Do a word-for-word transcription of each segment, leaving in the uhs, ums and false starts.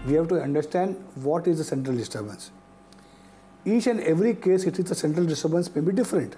we have to understand what is the central disturbance. Each and every case, it is the central disturbance may be different.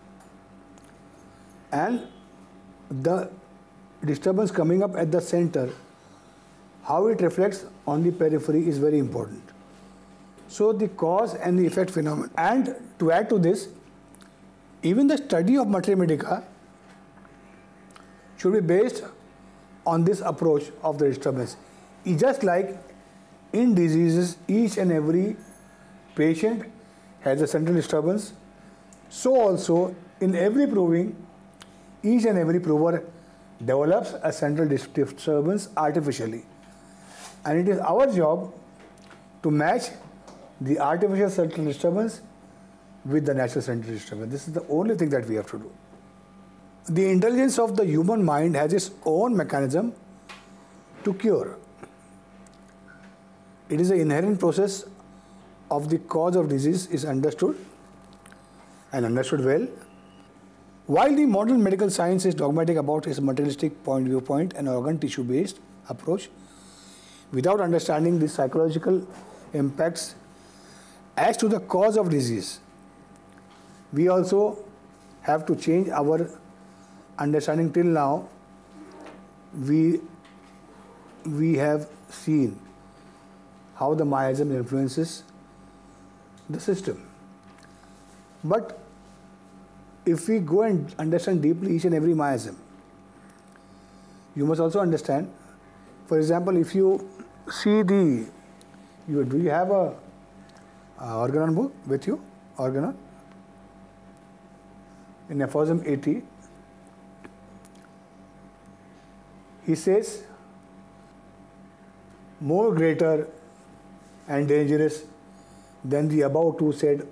And the disturbance coming up at the center, how it reflects on the periphery is very important. So the cause and the effect phenomenon. And to add to this, even the study of materia medica should be based on this approach of the disturbance. It's just like in diseases, each and every patient has a central disturbance. So also in every proving, each and every prover develops a central disturbance artificially. And it is our job to match the artificial central disturbance with the natural central disturbance. This is the only thing that we have to do. The intelligence of the human mind has its own mechanism to cure. It is an inherent process of the cause of disease is understood and understood well. While the modern medical science is dogmatic about its materialistic point viewpoint and organ tissue based approach, without understanding the psychological impacts as to the cause of disease, we also have to change our understanding. Till now, we, we have seen how the miasm influences the system. But if we go and understand deeply each and every miasm, you must also understand, for example, if you see the, you, do you have a, a organon book with you? Organon? In aphorism eighty, he says, more greater and dangerous than the above two said.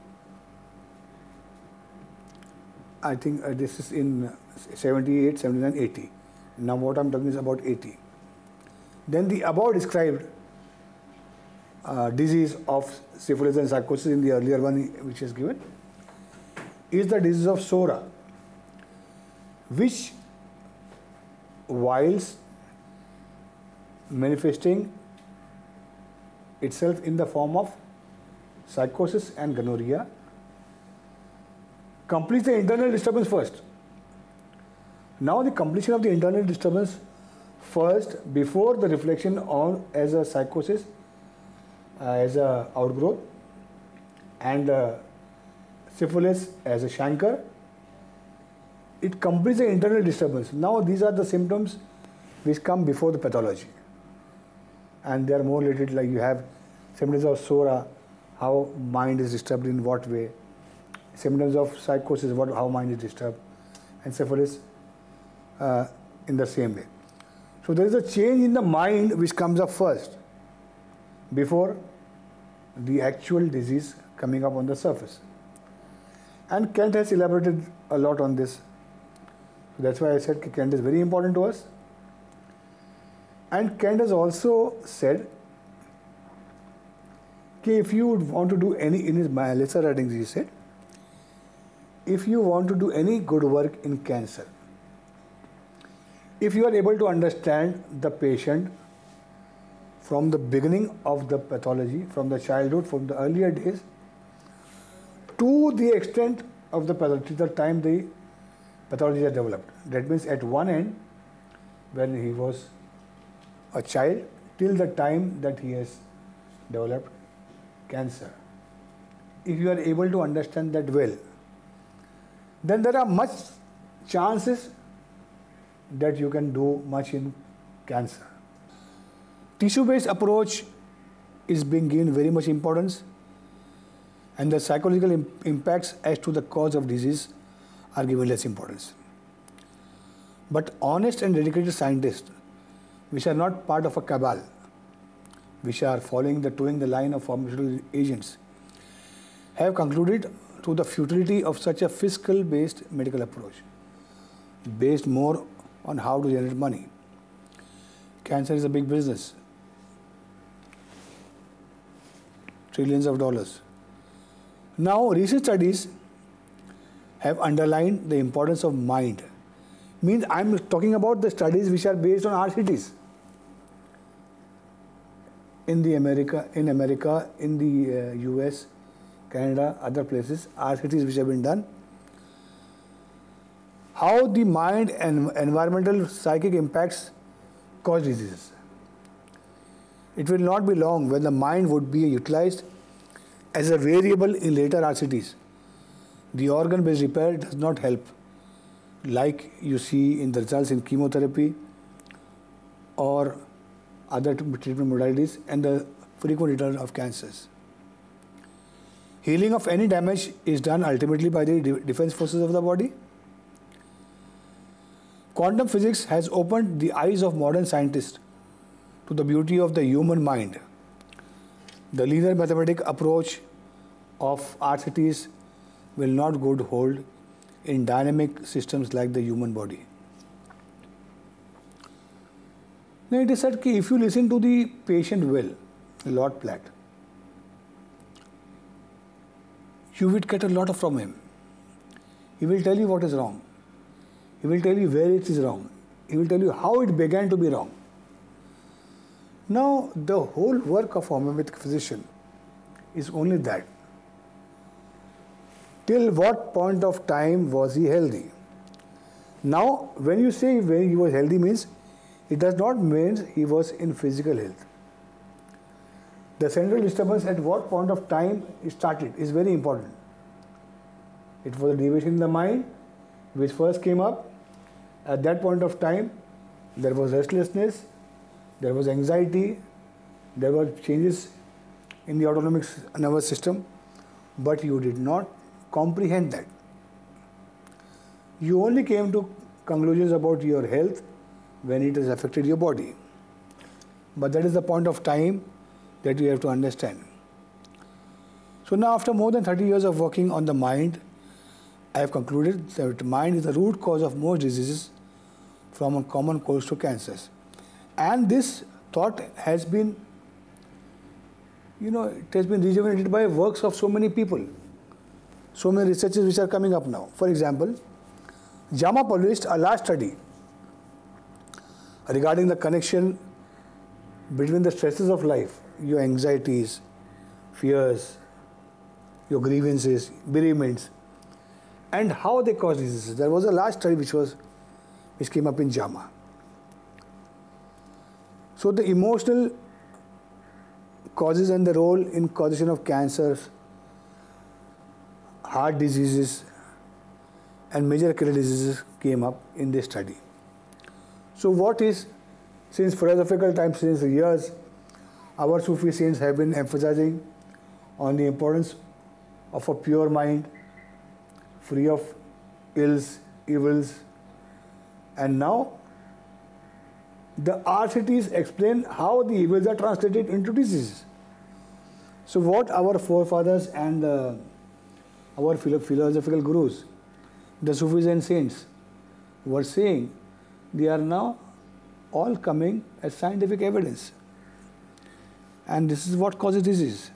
I think uh, this is in seventy-eight, seventy-nine, eighty. Now what I'm talking is about eighty. Then the above described uh, disease of syphilis and psychosis in the earlier one which is given is the disease of Sora, which whilst manifesting itself in the form of psychosis and gonorrhea, completes the internal disturbance first. Now the completion of the internal disturbance first before the reflection on as a psychosis, uh, as a outgrowth, and uh, syphilis as a chancre, it completes the internal disturbance. Now these are the symptoms which come before the pathology, and they are more related, like you have symptoms of Sora, how mind is disturbed in what way, symptoms of psychosis, what, how mind is disturbed, and syphilis uh, in the same way. So there is a change in the mind which comes up first before the actual disease coming up on the surface. And Kent has elaborated a lot on this. That's why I said Kent is very important to us. And Kent has also said that if you would want to do any, in his lesser writings he said, if you want to do any good work in cancer, if you are able to understand the patient from the beginning of the pathology, from the childhood, from the earlier days, to the extent of the pathology, the time the pathology is developed. That means at one end, when he was a child, till the time that he has developed cancer. If you are able to understand that well, then there are much chances that you can do much in cancer. Tissue-based approach is being given very much importance, and the psychological imp impacts as to the cause of disease are given less importance. But honest and dedicated scientists, which are not part of a cabal, which are following the towing the line of pharmaceutical agents, have concluded to the futility of such a fiscal-based medical approach, based more on how to generate money. Cancer is a big business, trillions of dollars. Now, recent studies have underlined the importance of mind. Means I'm talking about the studies which are based on R C Ts. in the America, in America, in the uh, U S, Canada, other places, R C Ts which have been done. How the mind and environmental psychic impacts cause diseases. It will not be long when the mind would be utilized as a variable in later R C Ts. The organ-based repair does not help, like you see in the results in chemotherapy or other treatment modalities and the frequent return of cancers. Healing of any damage is done ultimately by the defense forces of the body. Quantum physics has opened the eyes of modern scientists to the beauty of the human mind. The linear mathematical approach of R C Ts will not good hold in dynamic systems like the human body. Now it is said that if you listen to the patient well, Lord Platt, you will get a lot from him. He will tell you what is wrong. He will tell you where it is wrong. He will tell you how it began to be wrong. Now, the whole work of a homeopathic physician is only that. Till what point of time was he healthy? Now, when you say when he was healthy means, it does not mean he was in physical health. The central disturbance at what point of time it started is very important. It was a deviation in the mind which first came up. At that point of time, there was restlessness, there was anxiety, there were changes in the autonomic nervous system, but you did not comprehend that. You only came to conclusions about your health when it has affected your body. But that is the point of time that you have to understand. So now, after more than thirty years of working on the mind, I have concluded that mind is the root cause of most diseases, from common colds to cancers. And this thought has been, you know, it has been rejuvenated by works of so many people, so many researches which are coming up now. For example, JAMA published a large study regarding the connection between the stresses of life, your anxieties, fears, your grievances, bereavements, and how they cause diseases. There was a large study which was which came up in JAMA. So the emotional causes and the role in causation of cancers, heart diseases, and major kidney diseases came up in this study. So what is, since philosophical times, since years, our Sufi saints have been emphasizing on the importance of a pure mind, free of ills, evils, and now the R C Ts explain how the evils are translated into diseases. So what our forefathers and uh, our philosophical gurus, the Sufis and saints, were saying, they are now all coming as scientific evidence. And this is what causes disease.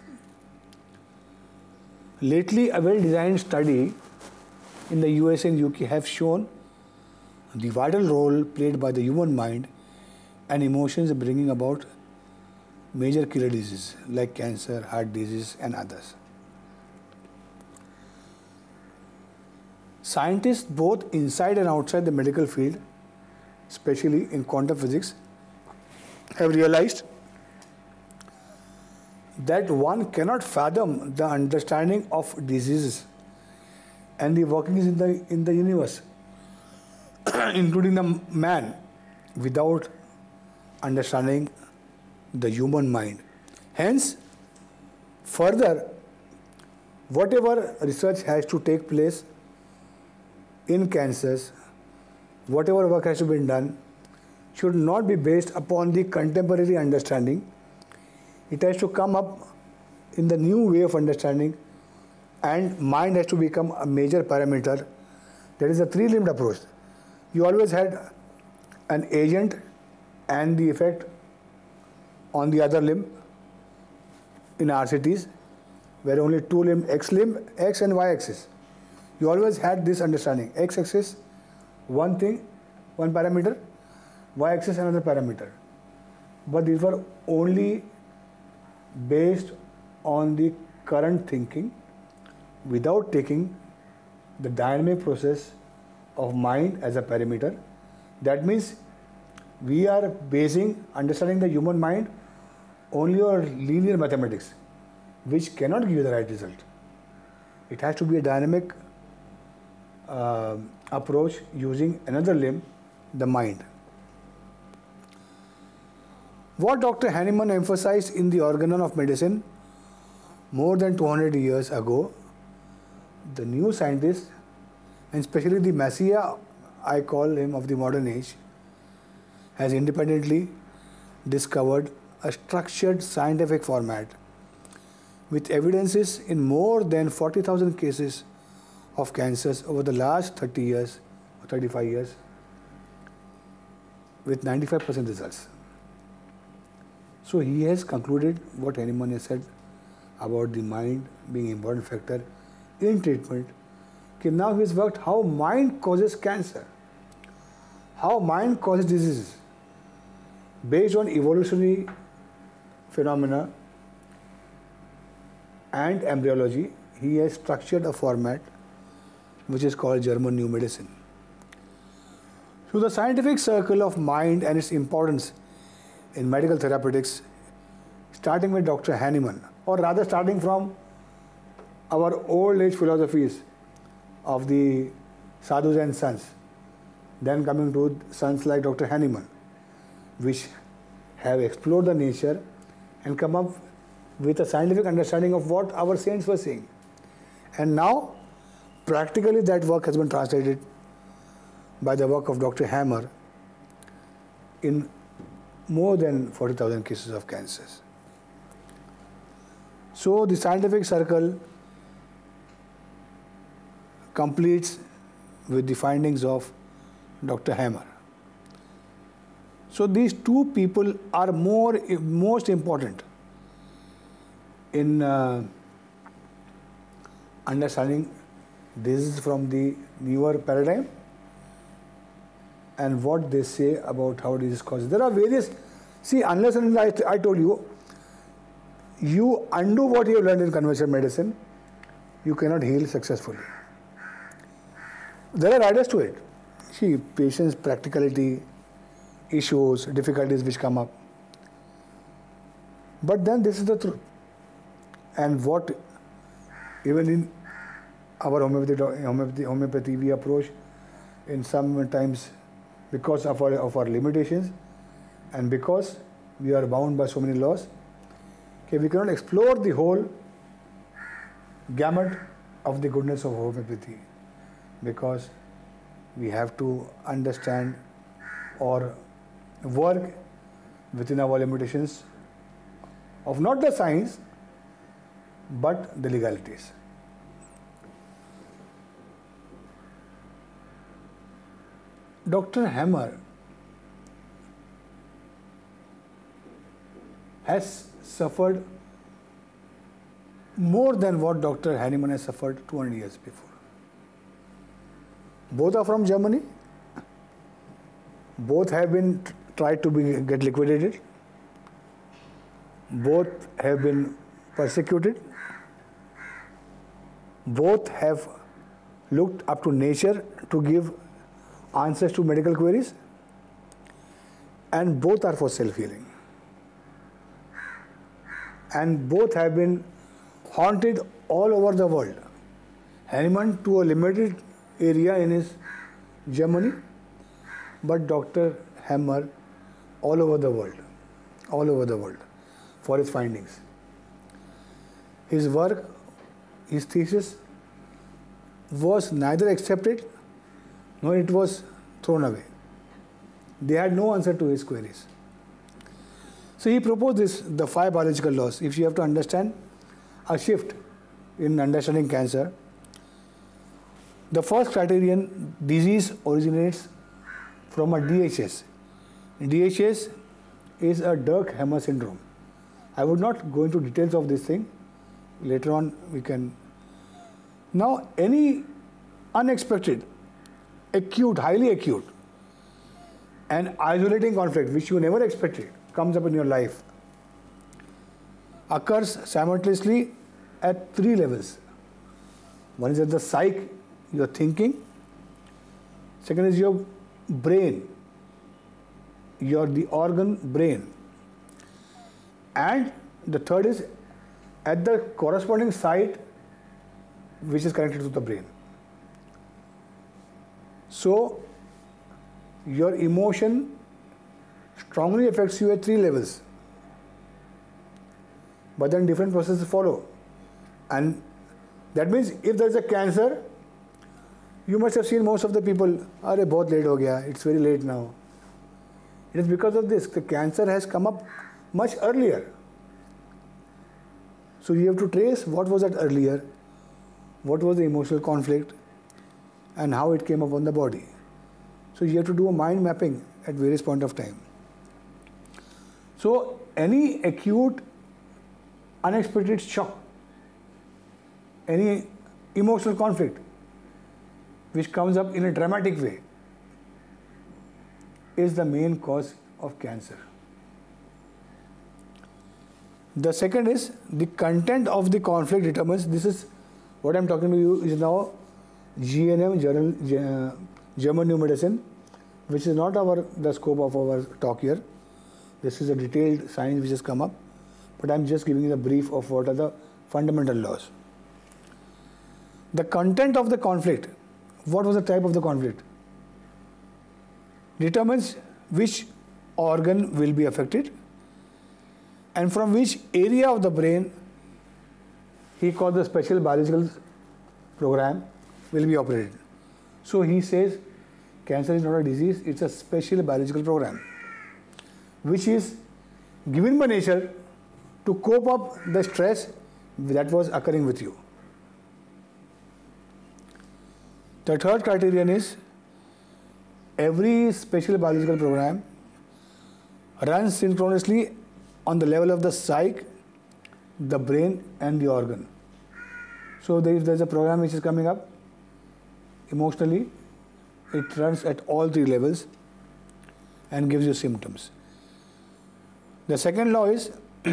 Lately, a well-designed study in the U S and U K have shown the vital role played by the human mind and emotions bringing about major killer diseases like cancer, heart disease, and others. Scientists both inside and outside the medical field, especially in quantum physics, have realized that one cannot fathom the understanding of diseases and the workings in the, in the universe, including the man, without understanding the human mind. Hence, further, whatever research has to take place in cancers, whatever work has to be done, should not be based upon the contemporary understanding. It has to come up in the new way of understanding, and mind has to become a major parameter. That is a three-limbed approach. You always had an agent and the effect on the other limb in R C Ts, where only two limb, X limb, X and Y axis. You always had this understanding. X axis, one thing, one parameter, Y axis, another parameter. But these were only based on the current thinking without taking the dynamic process of mind as a parameter. That means we are basing understanding the human mind only on linear mathematics, which cannot give you the right result. It has to be a dynamic uh, approach using another limb, the mind. What Doctor Hahnemann emphasized in the organon of medicine more than two hundred years ago, the new scientists, and especially the messiah, I call him, of the modern age, has independently discovered a structured scientific format with evidences in more than forty thousand cases of cancers over the last thirty years or thirty-five years with ninety-five percent results. So he has concluded what Hahnemann has said about the mind being an important factor in treatment. Okay, now he has worked how mind causes cancer, how mind causes diseases. Based on evolutionary phenomena and embryology, he has structured a format which is called German New Medicine. So the scientific circle of mind and its importance in medical therapeutics, starting with Doctor Hahnemann, or rather starting from our old age philosophies of the sadhus and sons, then coming to sons like Doctor Hahnemann, which have explored the nature and come up with a scientific understanding of what our saints were saying. And now, practically that work has been translated by the work of Doctor Hammer in more than forty thousand cases of cancers. So the scientific circle completes with the findings of Doctor Hammer. So these two people are more most important in uh, understanding this from the newer paradigm and what they say about how disease causes. There are various, see, unless and until I, I told you, you undo what you have learned in conventional medicine, you cannot heal successfully. There are riders to it. See, patients, practicality, issues, difficulties which come up. But then this is the truth. And what, even in our homeopathy, homeopathy, homeopathy we approach in some times because of our, of our limitations and because we are bound by so many laws, okay, we cannot explore the whole gamut of the goodness of homeopathy because we have to understand or work within our limitations of not the science but the legalities. Doctor Hammer has suffered more than what Doctor Hahnemann has suffered two hundred years before. Both are from Germany. Both have been tried to be, get liquidated. Both have been persecuted. Both have looked up to nature to give answers to medical queries, and both are for self-healing. And both have been haunted all over the world. Hahnemann to a limited area in his Germany, but Doctor Hammer all over the world, all over the world for his findings. His work, his thesis was neither accepted nor it was thrown away. They had no answer to his queries. So he proposed this, the five biological laws. If you have to understand a shift in understanding cancer, the first criterion, disease originates from a D H S. D H S is a Dirk-Hammer syndrome. I would not go into details of this thing. Later on we can. Now any unexpected, acute, highly acute, and isolating conflict which you never expected comes up in your life, occurs simultaneously at three levels. One is at the psyche, your thinking. Second is your brain, your the organ brain. And the third is at the corresponding site which is connected to the brain. So, your emotion strongly affects you at three levels. But then different processes follow. And that means if there is a cancer, you must have seen most of the people, "Arey, bahut late ho gaya, it's very late now." It is because of this. The cancer has come up much earlier. So you have to trace what was that earlier, what was the emotional conflict, and how it came up on the body. So you have to do a mind mapping at various point of time. So any acute, unexpected shock, any emotional conflict which comes up in a dramatic way is the main cause of cancer. The second is the content of the conflict determines, this is what I am talking to you is now G N M, Journal, uh, German New Medicine, which is not our the scope of our talk here. This is a detailed science which has come up, but I am just giving you a brief of what are the fundamental laws. The content of the conflict, what was the type of the conflict, determines which organ will be affected and from which area of the brain he called the special biological program will be operated. So he says cancer is not a disease, it's a special biological program which is given by nature to cope up the stress that was occurring with you. The third criterion is every special biological program runs synchronously on the level of the psyche, the brain and the organ. So if there is a program which is coming up emotionally, it runs at all three levels and gives you symptoms. The second law is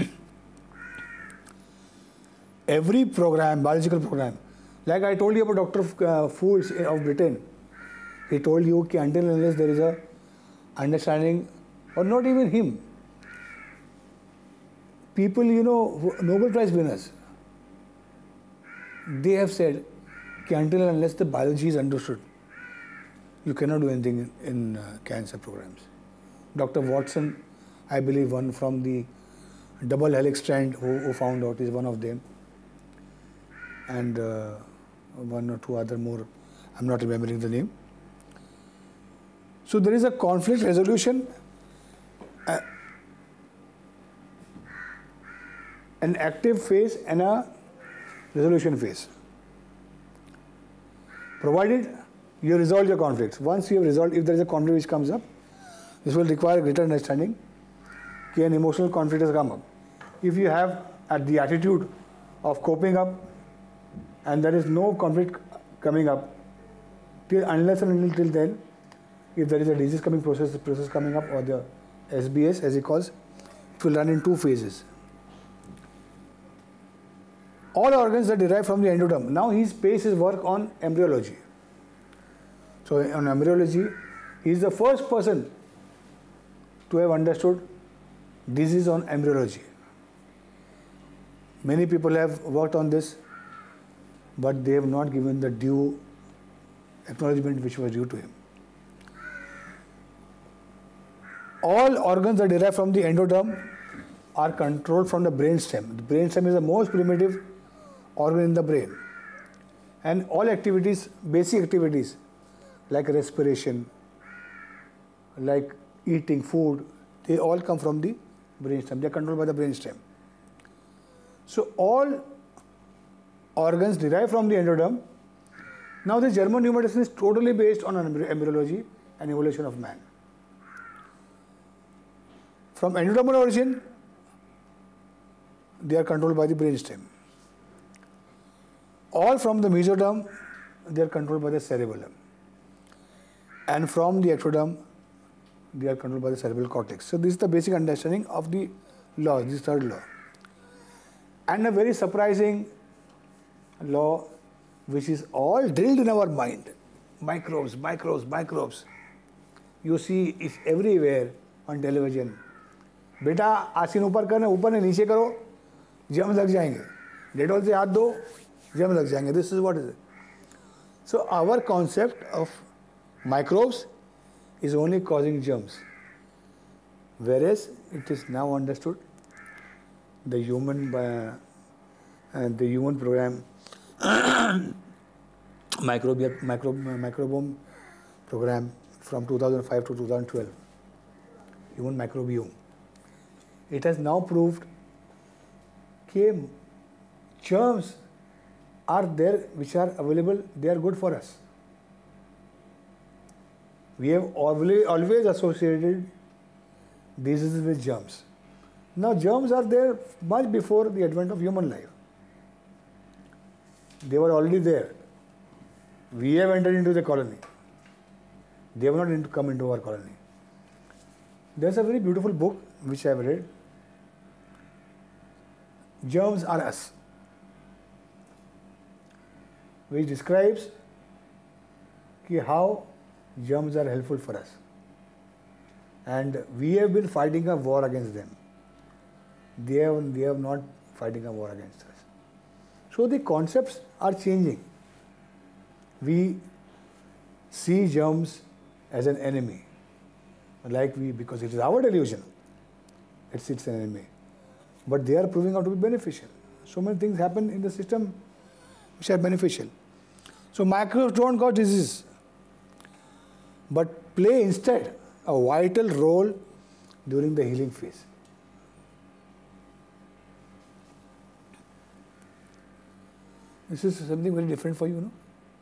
every program, biological program, like I told you about Doctor Uh, Fools of Britain, he told you that until and unless there is a understanding, or not even him, people, you know, Nobel Prize winners, they have said that until and unless the biology is understood, you cannot do anything in, in uh, cancer programs. Doctor Watson, I believe one from the double helix strand who, who found out is one of them, and uh, one or two other more, I'm not remembering the name. So there is a conflict resolution, uh, an active phase and a resolution phase. Provided you resolve your conflicts. Once you have resolved, if there is a conflict which comes up, this will require greater understanding that an emotional conflict has come up. If you have at the attitude of coping up and there is no conflict coming up, till unless and until then, if there is a disease coming process, process coming up, or the S B S as he calls, it will run in two phases. All organs are derived from the endoderm. Now he based his work on embryology. So on embryology, he is the first person to have understood disease on embryology. Many people have worked on this, but they have not given the due acknowledgement which was due to him. All organs that derive from the endoderm are controlled from the brainstem. The brainstem is the most primitive organ in the brain. And all activities, basic activities, like respiration, like eating food, they all come from the brainstem. They are controlled by the brainstem. So all organs derive from the endoderm. Now the German New Medicine is totally based on embryology and evolution of man. From endodermal origin, they are controlled by the brainstem. All from the mesoderm, they are controlled by the cerebellum. And from the ectoderm, they are controlled by the cerebral cortex. So this is the basic understanding of the law, this third law. And a very surprising law which is all drilled in our mind. Microbes, microbes, microbes. You see it's everywhere on television. बेटा आसीन ऊपर करना, ऊपर ने नीचे करो, जम लग जाएंगे. डेटॉल से हाथ धो, जम लग जाएंगे. This is what is it. So our concept of microbes is only causing germs, whereas it is now understood the human uh, and the human program microbial micro, microbiome program from two thousand five to two thousand twelve, human microbiome. It has now proved that germs are there which are available, they are good for us. We have always, always associated diseases with germs. Now germs are there much before the advent of human life. They were already there. We have entered into the colony. They have not come into our colony. There's a very beautiful book which I have read. Germs Are Us, which describes how germs are helpful for us. And we have been fighting a war against them. They have, they have not fighting a war against us. So the concepts are changing. We see germs as an enemy, like we, because it is our delusion, it's, it's an enemy. But they are proving out to be beneficial. So many things happen in the system which are beneficial. So microbes don't cause disease, but play instead a vital role during the healing phase. This is something very different for you, no?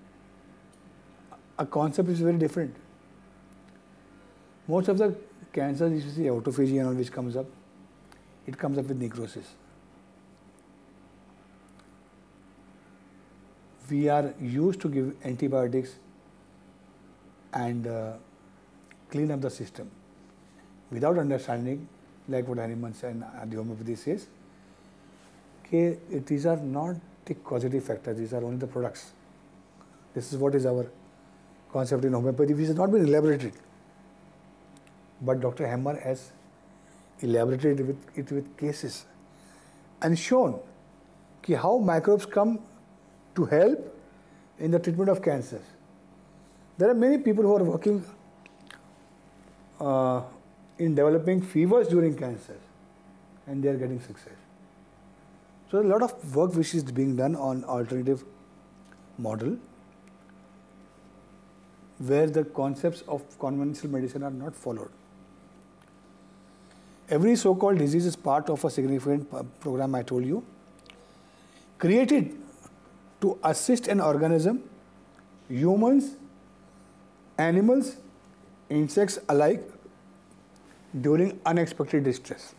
A concept is very different. Most of the cancers, you see autophagy and all which comes up, it comes up with necrosis. We are used to give antibiotics and uh, clean up the system without understanding, like what Hahnemann and the homeopathy says, okay, these are not the causative factors, these are only the products. This is what is our concept in homeopathy, which has not been elaborated. But Doctor Hammer has elaborated with it with cases and shown ki how microbes come to help in the treatment of cancers. There are many people who are working uh, in developing fevers during cancers, and they are getting success. So a lot of work which is being done on alternative model, where the concepts of conventional medicine are not followed. Every so-called disease is part of a significant program, I told you, created to assist an organism, humans, animals, insects alike, during unexpected distress.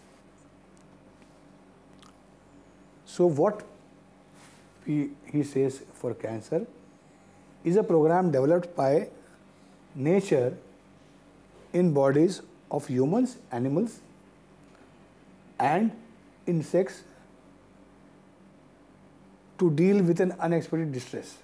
So what he, he says for cancer is a program developed by nature in bodies of humans, animals, and insects to deal with an unexpected distress.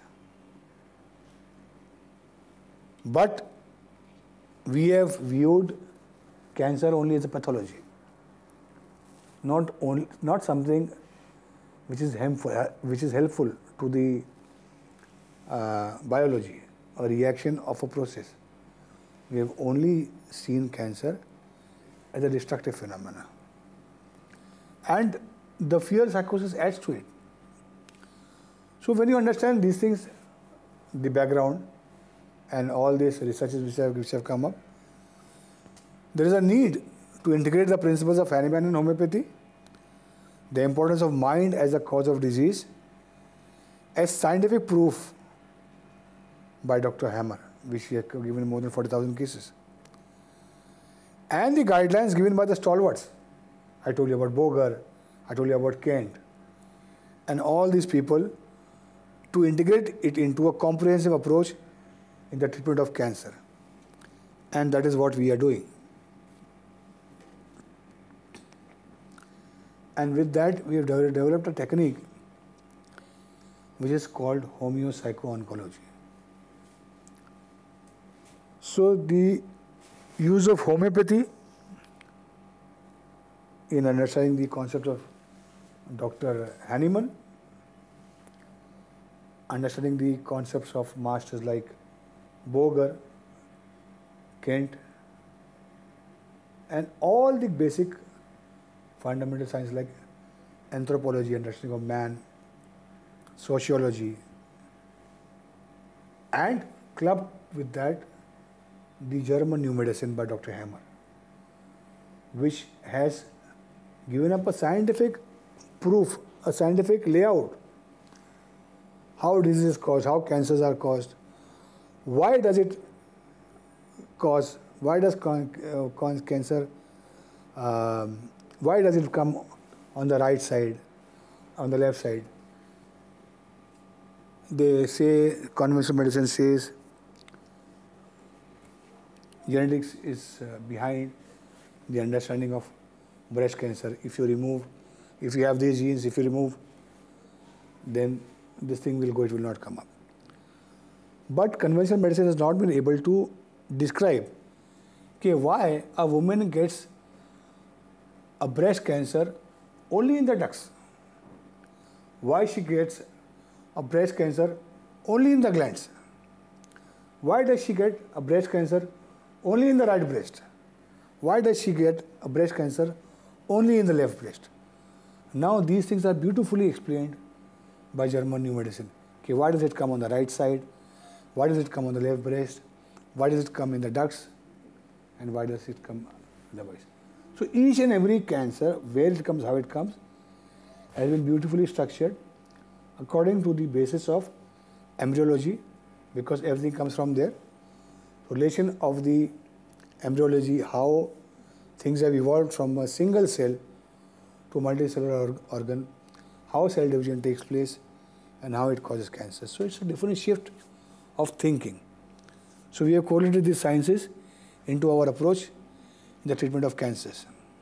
But we have viewed cancer only as a pathology, not only, not something which is harmful, which is helpful to the uh, biology or reaction of a process. We have only seen cancer as a destructive phenomena. And the fear psychosis adds to it. So when you understand these things, the background and all these researches which have, which have come up, there is a need to integrate the principles of Hahnemann in homeopathy, the importance of mind as a cause of disease, as scientific proof by Doctor Hammer, which he has given more than forty thousand cases, and the guidelines given by the stalwarts. I told you about Boger, I told you about Kent, and all these people, to integrate it into a comprehensive approach in the treatment of cancer. And that is what we are doing. And with that, we have de developed a technique which is called homeopsycho-oncology. So the use of homeopathy in understanding the concept of Doctor Hahnemann, understanding the concepts of masters like Boger, Kent, and all the basic fundamental science like anthropology, understanding of man, sociology, and clubbed with that the German new medicine by Doctor Hahnemann, which has given up a scientific proof, a scientific layout, how disease is caused, how cancers are caused, why does it cause, why does con uh, con cancer, um, why does it come on the right side, on the left side. They say, conventional medicine says, genetics is uh, behind the understanding of breast cancer. If you remove, if you have these genes, if you remove, then this thing will go, it will not come up. But conventional medicine has not been able to describe okay, why a woman gets a breast cancer only in the ducts, why she gets a breast cancer only in the glands, why does she get a breast cancer only in the right breast, why does she get a breast cancer only in the left breast. Now these things are beautifully explained by German new medicine. Okay, why does it come on the right side, why does it come on the left breast, why does it come in the ducts, and why does it come otherwise. So each and every cancer, where it comes, how it comes, has been beautifully structured according to the basis of embryology, because everything comes from there. Relation of the embryology, how things have evolved from a single cell to multicellular org organ, how cell division takes place, and how it causes cancer. So it's a different shift of thinking. So we have correlated these sciences into our approach in the treatment of cancers.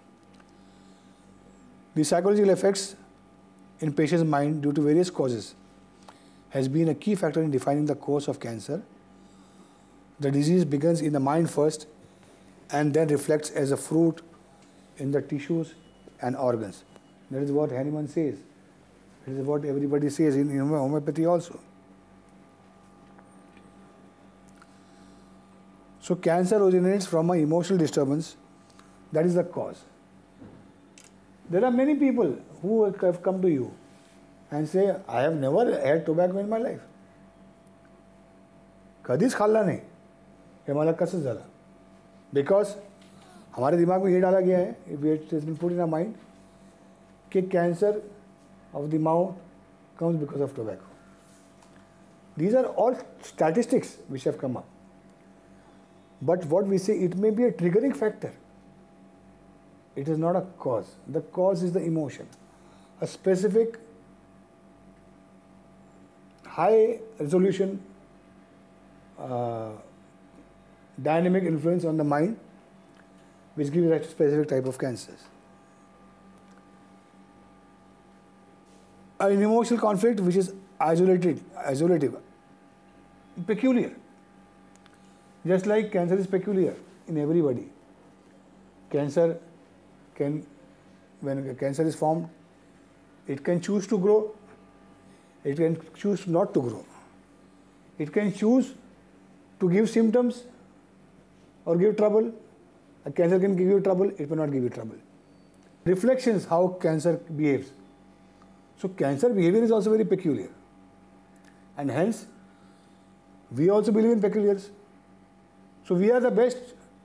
The psychological effects in patient's mind due to various causes has been a key factor in defining the course of cancer. The disease begins in the mind first and then reflects as a fruit in the tissues and organs. That is what Hahnemann says. That is what everybody says in, in homeopathy also. So cancer originates from an emotional disturbance. That is the cause. There are many people who have come to you and say, I have never had tobacco in my life. कधीच खाल्ला नहीं, हे मला कसं झालं? Because हमारे दिमाग में ये डाला गया है, it has been put in our mind, कि cancer of the mouth comes because of tobacco. These are all statistics which have come up. But what we say, it may be a triggering factor. It is not a cause. The cause is the emotion. A specific high resolution uh, dynamic influence on the mind which gives rise to specific type of cancers. An emotional conflict which is isolated, isolative, peculiar. Just like cancer is peculiar in everybody. Cancer can, when cancer is formed, it can choose to grow, it can choose not to grow. It can choose to give symptoms or give trouble. A cancer can give you trouble, it will not give you trouble. Reflections how cancer behaves. So cancer behavior is also very peculiar. And hence, we also believe in peculiars. So we are the best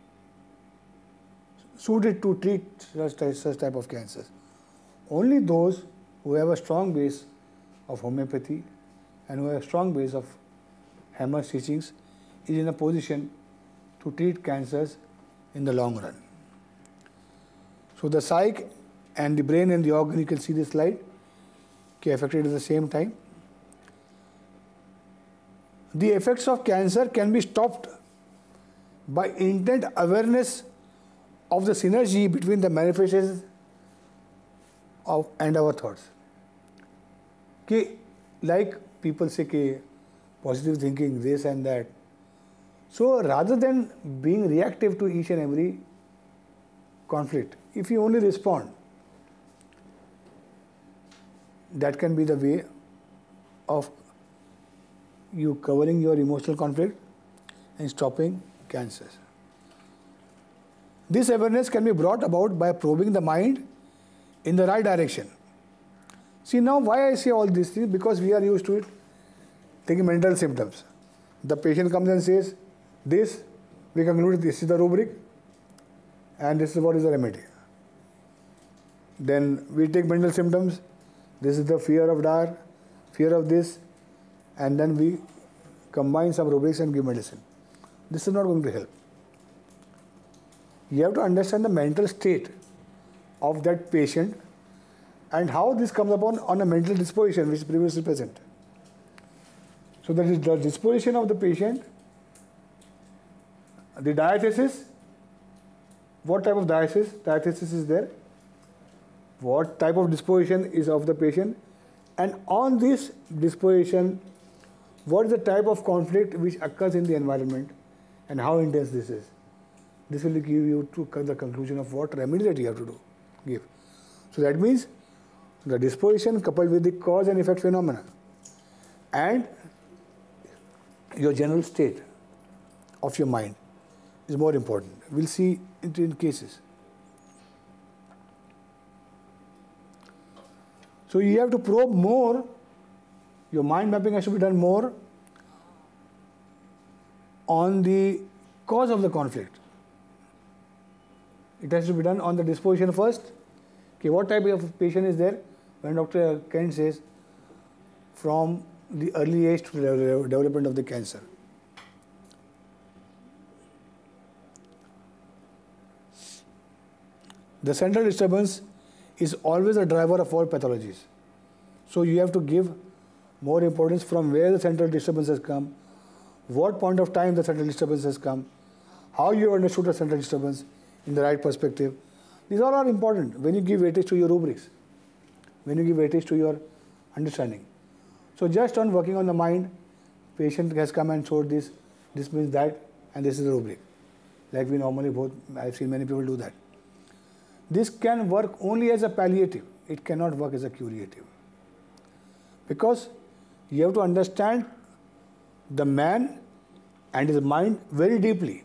suited to treat such type, such type of cancers. Only those who have a strong base of homeopathy and who have a strong base of Hahnemann's teachings is in a position to treat cancers in the long run. So the psyche and the brain and the organ, you can see this slide, okay, affected at the same time. The effects of cancer can be stopped by intent awareness of the synergy between the manifestations of and our thoughts. Okay, like people say, okay, positive thinking, this and that. So rather than being reactive to each and every conflict, if you only respond, that can be the way of you covering your emotional conflict and stopping cancers. This awareness can be brought about by probing the mind in the right direction. See, now why I say all these things? Because we are used to it, taking mental symptoms. The patient comes and says this, we conclude this is the rubric and this is what is the remedy. Then we take mental symptoms, this is the fear of dark, fear of this, and then we combine some rubrics and give medicine. This is not going to help. You have to understand the mental state of that patient and how this comes upon on a mental disposition which is previously present. So that is the disposition of the patient, the diathesis, what type of diathesis, diathesis is there, what type of disposition is of the patient, and on this disposition, what is the type of conflict which occurs in the environment and how intense this is. This will give you to the conclusion of what remedy that you have to do, give. So that means the disposition coupled with the cause and effect phenomena and your general state of your mind is more important. We'll see it in cases. So you have to probe more, your mind mapping has to be done more on the cause of the conflict. It has to be done on the disposition first. Okay, what type of patient is there? When Doctor Kent says from the early age to the development of the cancer. The central disturbance is always a driver of all pathologies. So you have to give more importance from where the central disturbance has come, what point of time the central disturbance has come, how you understood the central disturbance in the right perspective. These all are important when you give weightage to your rubrics, when you give weightage to your understanding. So just on working on the mind, patient has come and showed this, this means that, and this is the rubric. Like we normally both, I've seen many people do that. This can work only as a palliative. It cannot work as a curative. Because you have to understand the man and his mind very deeply.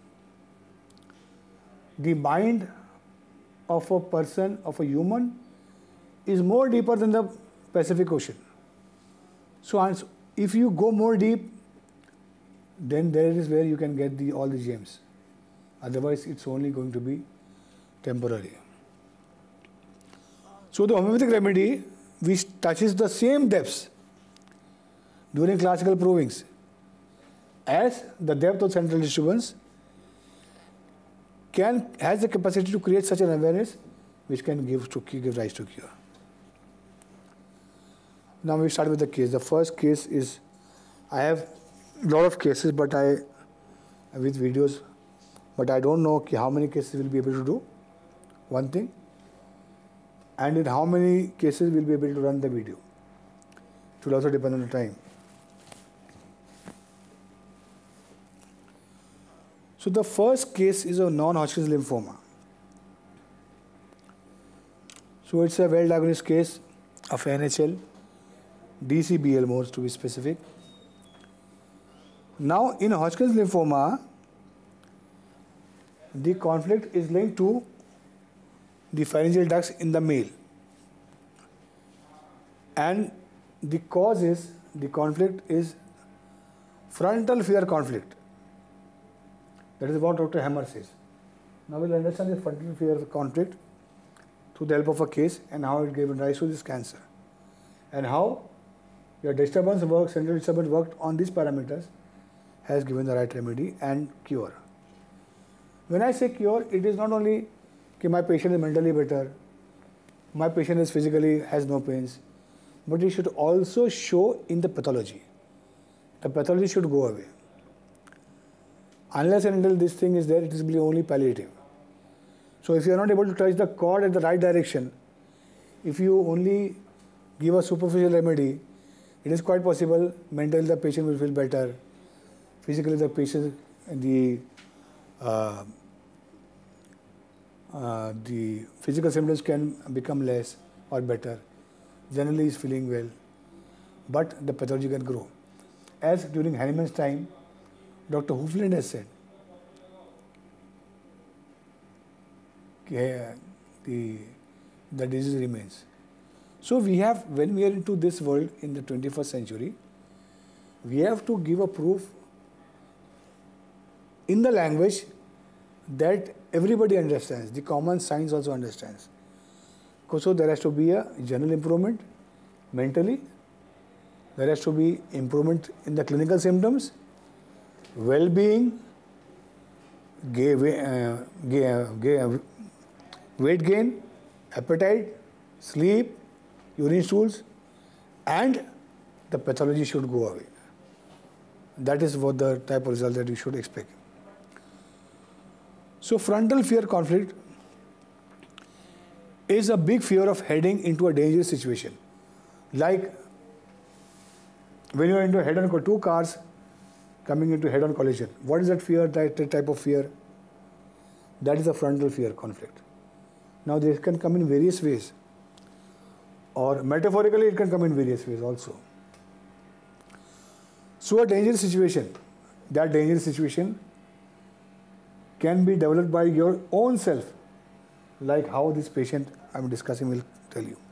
The mind of a person, of a human, is more deeper than the Pacific Ocean. So if you go more deep, then there is where you can get the, all the gems. Otherwise, it's only going to be temporary. So the homeopathic remedy, which touches the same depths during classical provings as the depth of central disturbance, can has the capacity to create such an awareness which can give to give rise to cure. Now we start with the case. The first case is, I have a lot of cases, but I with videos, but I don't know how many cases we'll be able to do. One thing, and in how many cases we'll be able to run the video. It will also depend on the time. So the first case is a non-Hodgkin's lymphoma. So it's a well-diagnosed case of N H L, D C B L more to be specific. Now in Hodgkin's lymphoma, the conflict is linked to the pharyngeal ducts in the male. And the cause is, the conflict is frontal fear conflict. That is what Doctor Hammer says. Now we'll understand the frontal fear conflict through the help of a case and how it gave rise to this cancer. And how your disturbance work, central disturbance worked on these parameters has given the right remedy and cure. When I say cure, it is not only that my patient is mentally better, my patient is physically has no pains, but it should also show in the pathology. The pathology should go away. Unless and until this thing is there, it is only palliative. So if you are not able to touch the cord at the right direction, if you only give a superficial remedy, it is quite possible mentally the patient will feel better, physically the patient, the uh, uh, the physical symptoms can become less or better. Generally, he is feeling well, but the pathology can grow. As during Hahnemann's time, Doctor Hufland has said, the, the disease remains. So we have, when we are into this world in the twenty-first century, we have to give a proof in the language that everybody understands, the common science also understands. So there has to be a general improvement mentally, there has to be improvement in the clinical symptoms, well-being, uh, weight gain, appetite, sleep, urine stools, and the pathology should go away. That is what the type of result that you should expect. So frontal fear conflict is a big fear of heading into a dangerous situation. Like when you are into a head-on, two cars coming into head-on collision. What is that fear, that type of fear? That is a frontal fear conflict. Now this can come in various ways, or metaphorically it can come in various ways also. So a dangerous situation, that dangerous situation can be developed by your own self, like how this patient I'm discussing will tell you.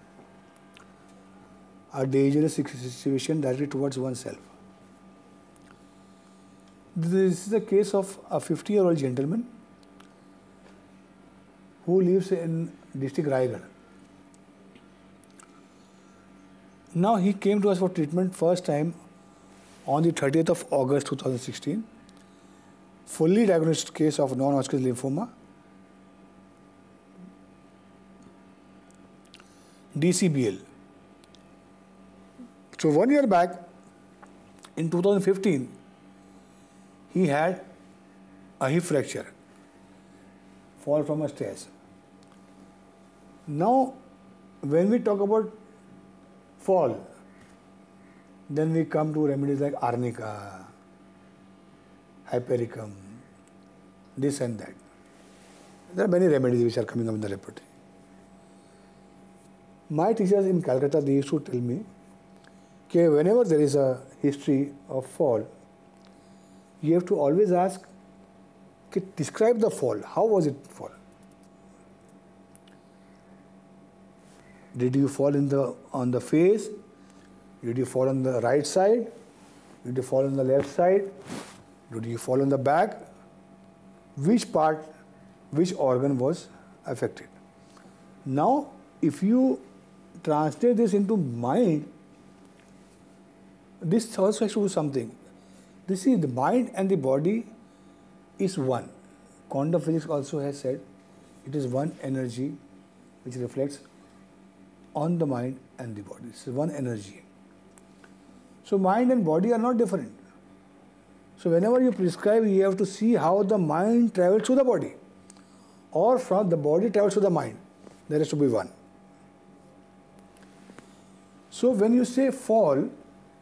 A dangerous situation directed towards oneself. This is the case of a fifty-year-old gentleman who lives in district Raigad. Now he came to us for treatment first time on the thirtieth of August two thousand sixteen. Fully diagnosed case of non-Hodgkin's lymphoma, D C B L. So one year back, in two thousand fifteen, he had a hip fracture, fall from a stairs. Now, when we talk about fall, then we come to remedies like arnica, hypericum, this and that. There are many remedies which are coming up in the repertoire. My teachers in Calcutta, they used to tell me that whenever there is a history of fall, you have to always ask, describe the fall. How was it fall? Did you fall in the on the face? Did you fall on the right side? Did you fall on the left side? Did you fall on the back? Which part, which organ was affected? Now, if you translate this into mind, this also has to do something. This is the mind and the body is one. Quantum physics also has said it is one energy which reflects on the mind and the body. It's one energy. So mind and body are not different. So whenever you prescribe, you have to see how the mind travels to the body, or from the body travels to the mind. There has to be one. So when you say fall,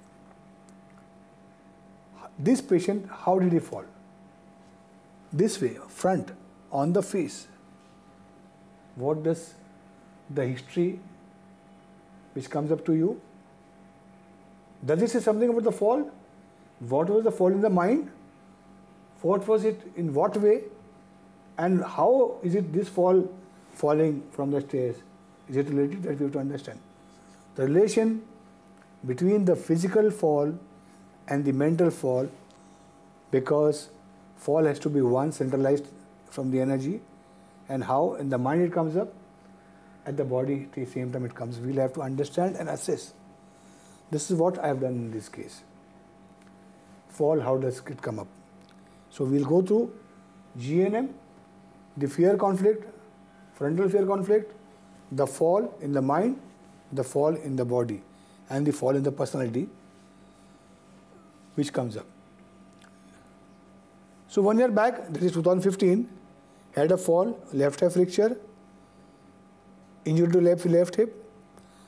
this patient, how did he fall? This way, front, on the face. What does the history which comes up to you? Does it say something about the fall? What was the fall in the mind? What was it, in what way? And how is it this fall falling from the stairs? Is it related? That we have to understand. The relation between the physical fall and the mental fall, because fall has to be one, centralized from the energy, and how in the mind it comes up, at the body at the same time it comes. We'll have to understand and assess. This is what I have done in this case. Fall, how does it come up? So we'll go through G N M, the fear conflict, frontal fear conflict, the fall in the mind, the fall in the body, and the fall in the personality which comes up. So one year back, that is two thousand fifteen, had a fall, left hip fracture, injury to left, left hip,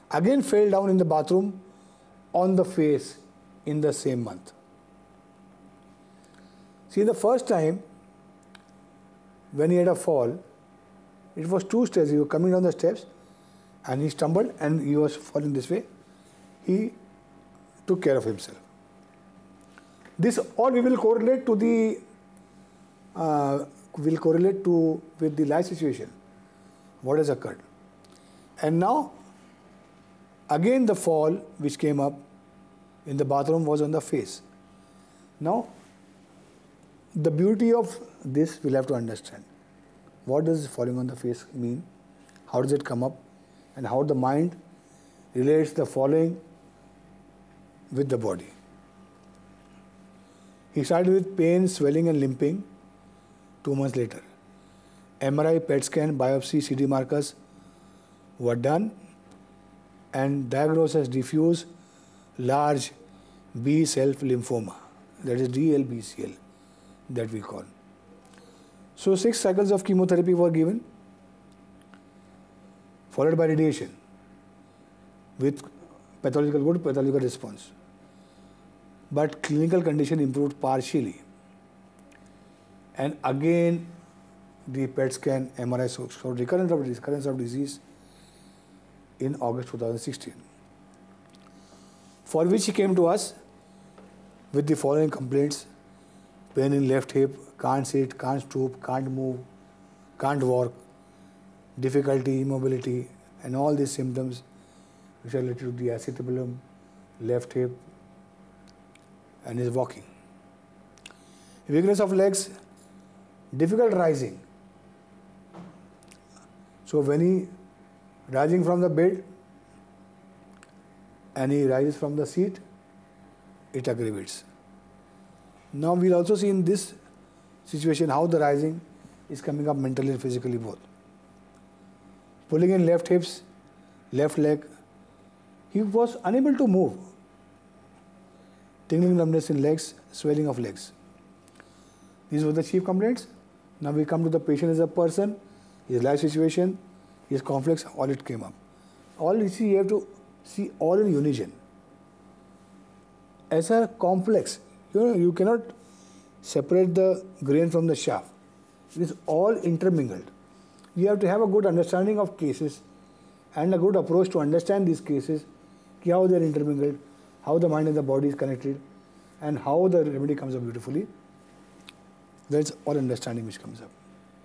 again fell down in the bathroom on the face in the same month. See, the first time when he had a fall, it was two steps. He was coming down the steps and he stumbled and he was falling this way. He took care of himself. This all we will correlate to the uh, will correlate to with the life situation, what has occurred. And now again the fall which came up in the bathroom was on the face. Now the beauty of this we'll have to understand. What does falling on the face mean? How does it come up? And how the mind relates the falling with the body. He started with pain, swelling and limping two months later. M R I, P E T scan, biopsy, C T markers were done and diagnosed as diffuse large B cell lymphoma, that is D L B C L that we call. So six cycles of chemotherapy were given, followed by radiation with pathological good pathological response. But clinical condition improved partially. And again the P E T scan, M R I showed recurrence of, recurrence of disease in August two thousand sixteen. For which he came to us with the following complaints: pain in left hip, can't sit, can't stoop, can't move, can't walk, difficulty, immobility, and all these symptoms which are related to the acetabulum, left hip, and his walking. Weakness of legs, difficult rising. So when he rising from the bed and he rises from the seat, it aggravates. Now we'll also see in this situation how the rising is coming up mentally and physically both. Pulling in left hips, left leg, he was unable to move. Tingling numbness in legs, swelling of legs. These were the chief complaints. Now we come to the patient as a person, his life situation, his conflicts, all it came up. All you see, you have to see all in unison. As a complex, you know, you cannot separate the grain from the chaff. It is all intermingled. You have to have a good understanding of cases and a good approach to understand these cases, how they are intermingled, how the mind and the body is connected, and how the remedy comes up beautifully. That's all understanding which comes up.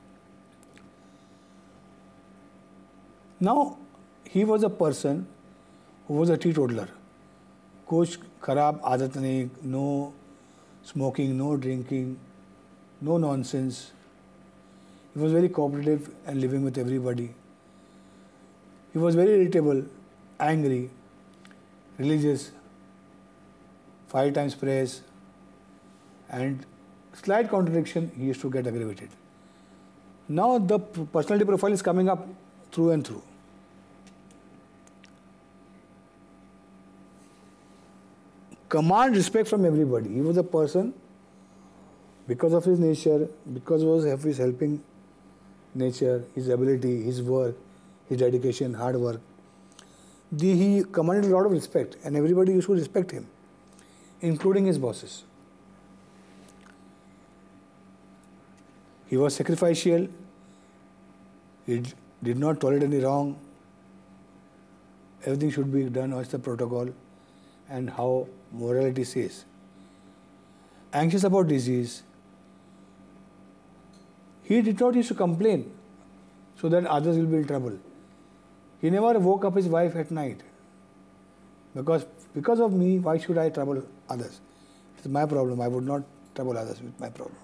Now, he was a person who was a teetotaler. Kuch kharab aadat nahi, no smoking, no drinking, no nonsense. He was very cooperative and living with everybody. He was very irritable, angry, religious, five times prayers, and slight contradiction, he used to get aggravated. Now the personality profile is coming up through and through. Command respect from everybody. He was a person, because of his nature, because of his helping nature, his ability, his work, his dedication, hard work, the, he commanded a lot of respect, and everybody used to respect him, including his bosses. He was sacrificial. He did not tolerate any wrong. Everything should be done as the protocol and how morality says. Anxious about disease. He did not used to complain so that others will be in trouble. He never woke up his wife at night. Because, because of me, why should I trouble others? It's my problem. I would not trouble others with my problem.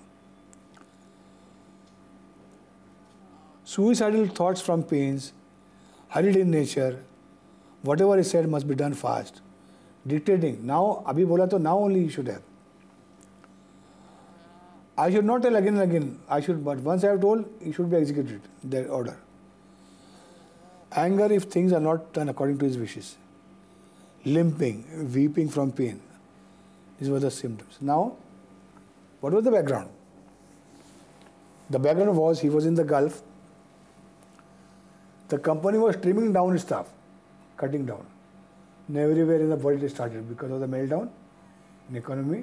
Suicidal thoughts from pains, hurried in nature, whatever is said must be done fast. Dictating. Now, abhi bola to now only you should have. I should not tell again and again. I should, but once I have told, it should be executed, their order. Anger if things are not done according to his wishes. Limping, weeping from pain. These were the symptoms. Now, what was the background? The background was he was in the Gulf. The company was trimming down its staff. cutting down. And everywhere in the world it started because of the meltdown in economy,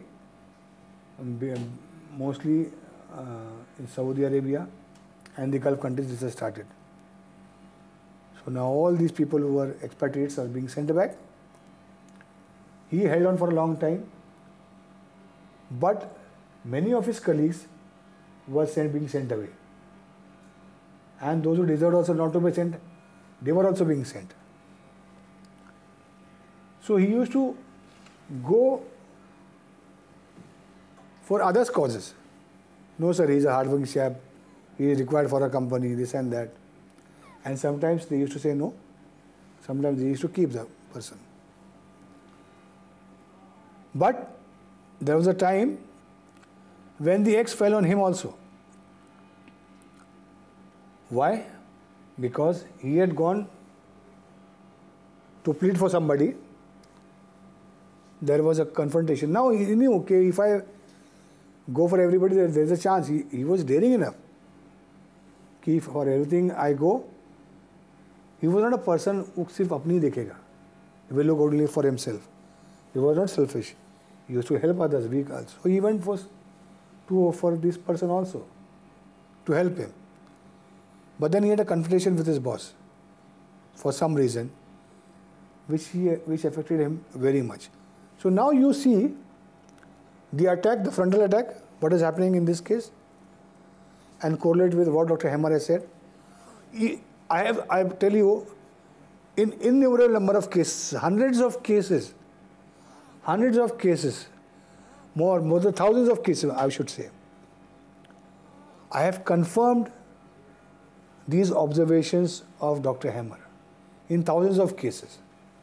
mostly uh, in Saudi Arabia and the Gulf countries this has started. So now all these people who were expatriates are being sent back. He held on for a long time, but many of his colleagues were sent, being sent away. And those who deserved also not to be sent, they were also being sent. So he used to go for others' causes. No sir, he is a hard-working chap, he is required for a company, this and that. And sometimes they used to say no, sometimes they used to keep the person. But there was a time when the X fell on him also. Why? Because he had gone to plead for somebody. There was a confrontation. Now he knew, okay, if I go for everybody, there, there's a chance. He, he was daring enough. Ki for everything I go, he was not a person who sirf apni dekhega. He will look only for himself. He was not selfish. He used to help others, weak also. So he went for, to, for this person also, to help him. But then he had a confrontation with his boss for some reason, which, he, which affected him very much. So now you see the attack, the frontal attack, what is happening in this case, and correlate with what Doctor Hahnemann has said. He, I have, I tell you, in innumerable number of cases, hundreds of cases, hundreds of cases, more, more than thousands of cases, I should say, I have confirmed these observations of Doctor Hahnemann in thousands of cases.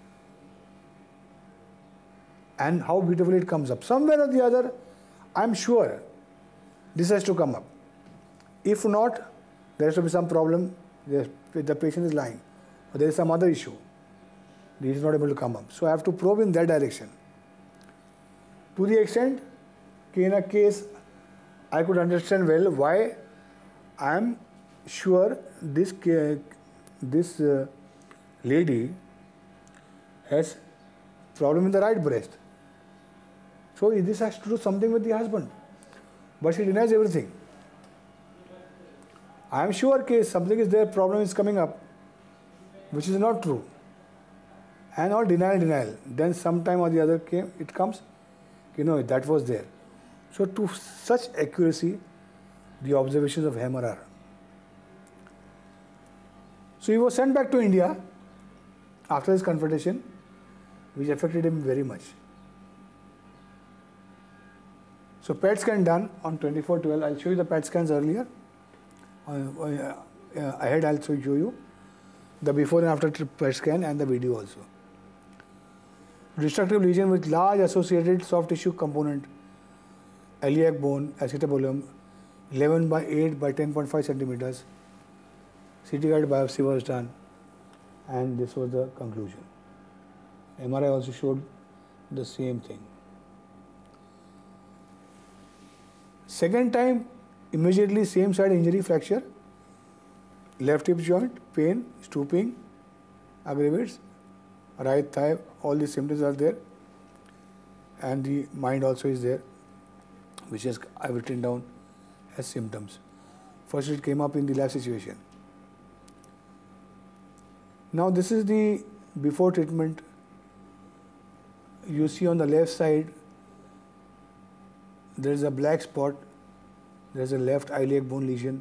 And how beautifully it comes up. Somewhere or the other, I'm sure this has to come up. If not, there has to be some problem, the patient is lying, or there is some other issue. He is not able to come up. So I have to probe in that direction. To the extent, in a case, I could understand well why I am sure this, this uh, lady has problem in the right breast. So this has to do something with the husband. But she denies everything. I am sure case something is there, problem is coming up, which is not true. And all denial, denial. Then sometime or the other came, it comes, you know, that was there. So to such accuracy, the observations of Hahnemann are. So he was sent back to India after his confrontation, which affected him very much. So P E T scan done on twenty-four twelve. I'll show you the P E T scans earlier. Uh, uh, uh, ahead I'll show you the before and after P E T scan and the video also. Destructive lesion with large associated soft tissue component, iliac bone, acetabulum, eleven by eight by ten point five centimeters. C T guide biopsy was done, and this was the conclusion. M R I also showed the same thing. Second time, immediately same side injury, fracture, left hip joint, pain, stooping, aggravates, right thigh, all these symptoms are there, and the mind also is there, which is I've written down as symptoms. First it came up in the lab situation. Now this is the before treatment. You see on the left side there is a black spot, there is a left iliac bone lesion.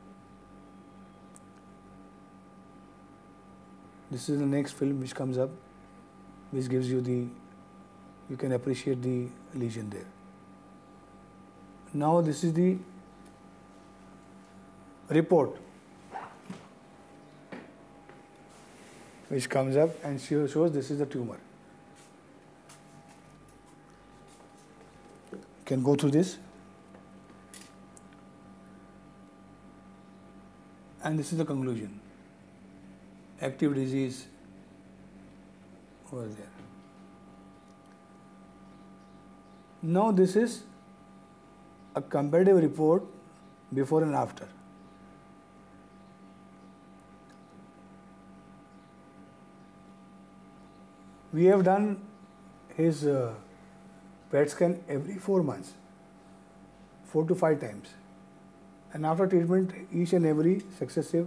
This is the next film which comes up, which gives you the, you can appreciate the lesion there. Now this is the report which comes up and shows this is the tumor. You can go through this. And this is the conclusion. Active disease over there. Now this is a comparative report before and after. We have done his uh, P E T scan every four months, four to five times. And after treatment, each and every successive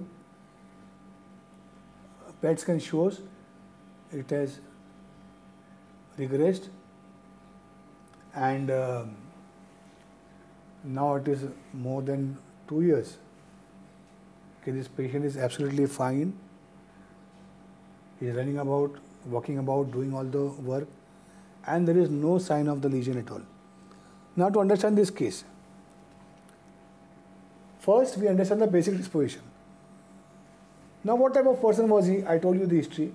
P E T scan shows it has regressed, and uh, now it is more than two years. Okay, this patient is absolutely fine. He is running about, walking about, doing all the work, and there is no sign of the lesion at all. Now, to understand this case, first we understand the basic disposition. Now, what type of person was he? I told you the history.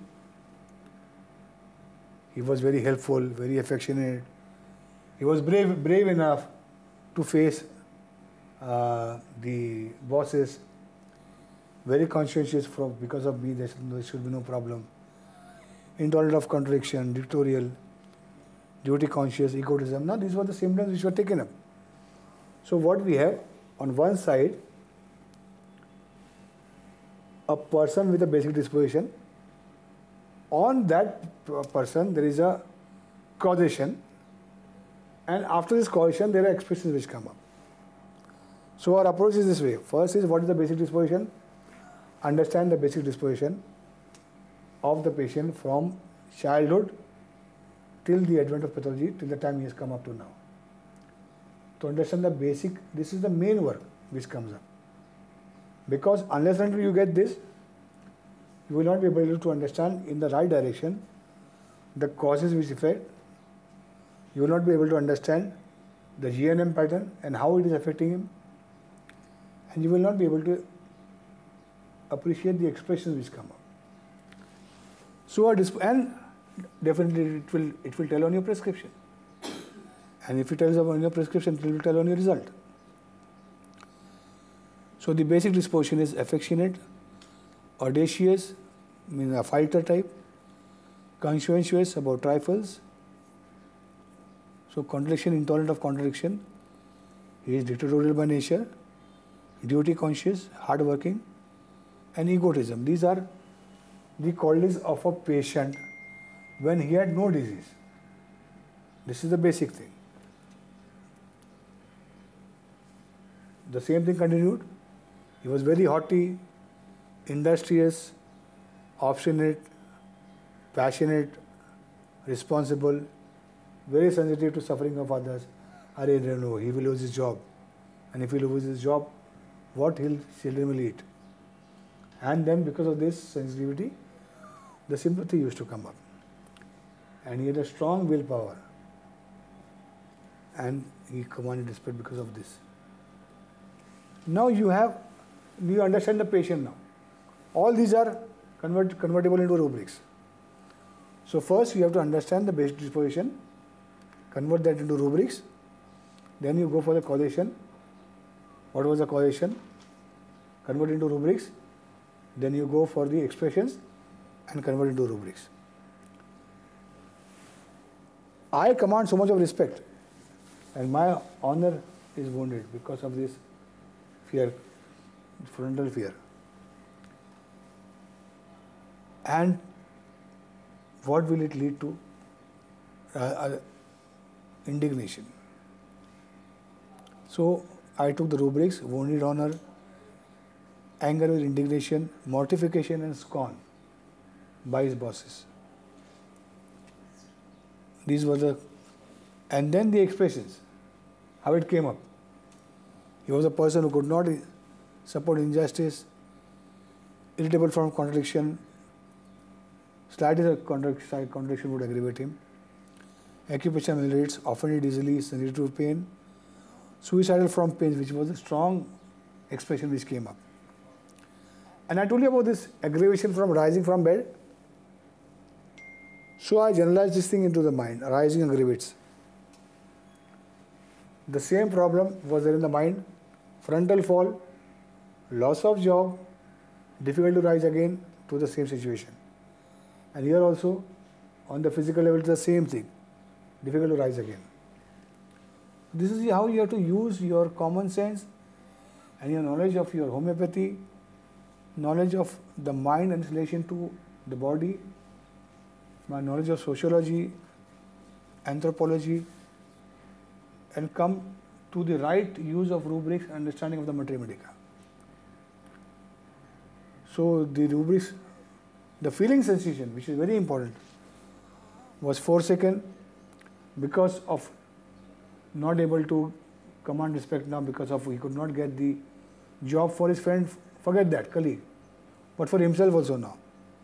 He was very helpful, very affectionate. He was brave, brave enough to face uh, the bosses. Very conscientious for, because of me, there should, there should be no problem. Intolerant of contradiction, dictatorial, duty conscious, egotism. Now, these were the symptoms which were taken up. So, what we have on one side, a person with a basic disposition. On that person, there is a causation, and after this causation, there are expressions which come up. So, our approach is this way. First is, what is the basic disposition? Understand the basic disposition of the patient from childhood till the advent of pathology, till the time he has come up to now. To understand the basic, this is the main work which comes up. Because unless until you get this, you will not be able to understand in the right direction the causes which affect. You will not be able to understand the G N M pattern and how it is affecting him. And you will not be able to appreciate the expressions which come up. So, and definitely it will, it will tell on your prescription. And if it tells on your prescription, it will tell on your result. So, the basic disposition is affectionate, audacious, means a fighter type, conscientious about trifles. So, contradiction, intolerant of contradiction. He is dictatorial by nature, duty conscious, hardworking, and egotism. These are the qualities of a patient when he had no disease. This is the basic thing. The same thing continued. He was very haughty, industrious, obstinate, passionate, responsible, very sensitive to suffering of others. Are no, he will lose his job. And if he loses his job, what his children will eat? And then because of this sensitivity, the sympathy used to come up. And he had a strong willpower. And he commanded respect because of this. Now you have, you understand the patient now. All these are convert, convertible into rubrics. So first you have to understand the basic disposition, convert that into rubrics. Then you go for the causation. What was the causation? Convert into rubrics. Then you go for the expressions and convert into rubrics. I command so much of respect, and my honor is wounded because of this fear, frontal fear. And what will it lead to? Uh, uh, indignation. So I took the rubrics: wounded honor, anger with indignation, mortification and scorn by his bosses. These were the, and then the expressions, how it came up. He was a person who could not support injustice, irritable from contradiction, slightest contradiction would aggravate him, occupational maladies, offended easily, sensitive to pain, suicidal from pain, which was a strong expression which came up. And I told you about this aggravation from rising from bed. So I generalized this thing into the mind. Rising aggravates. The same problem was there in the mind. Frontal fall, loss of job, difficult to rise again to the same situation. And here also, on the physical level, it's the same thing. Difficult to rise again. This is how you have to use your common sense and your knowledge of your homeopathy, knowledge of the mind and its relation to the body, my knowledge of sociology, anthropology, and come to the right use of rubrics and understanding of the materia medica. So the rubrics, the feeling sensation, which is very important, was forsaken because of not able to command respect now because of he could not get the job for his friend, forget that, colleague, but for himself also now.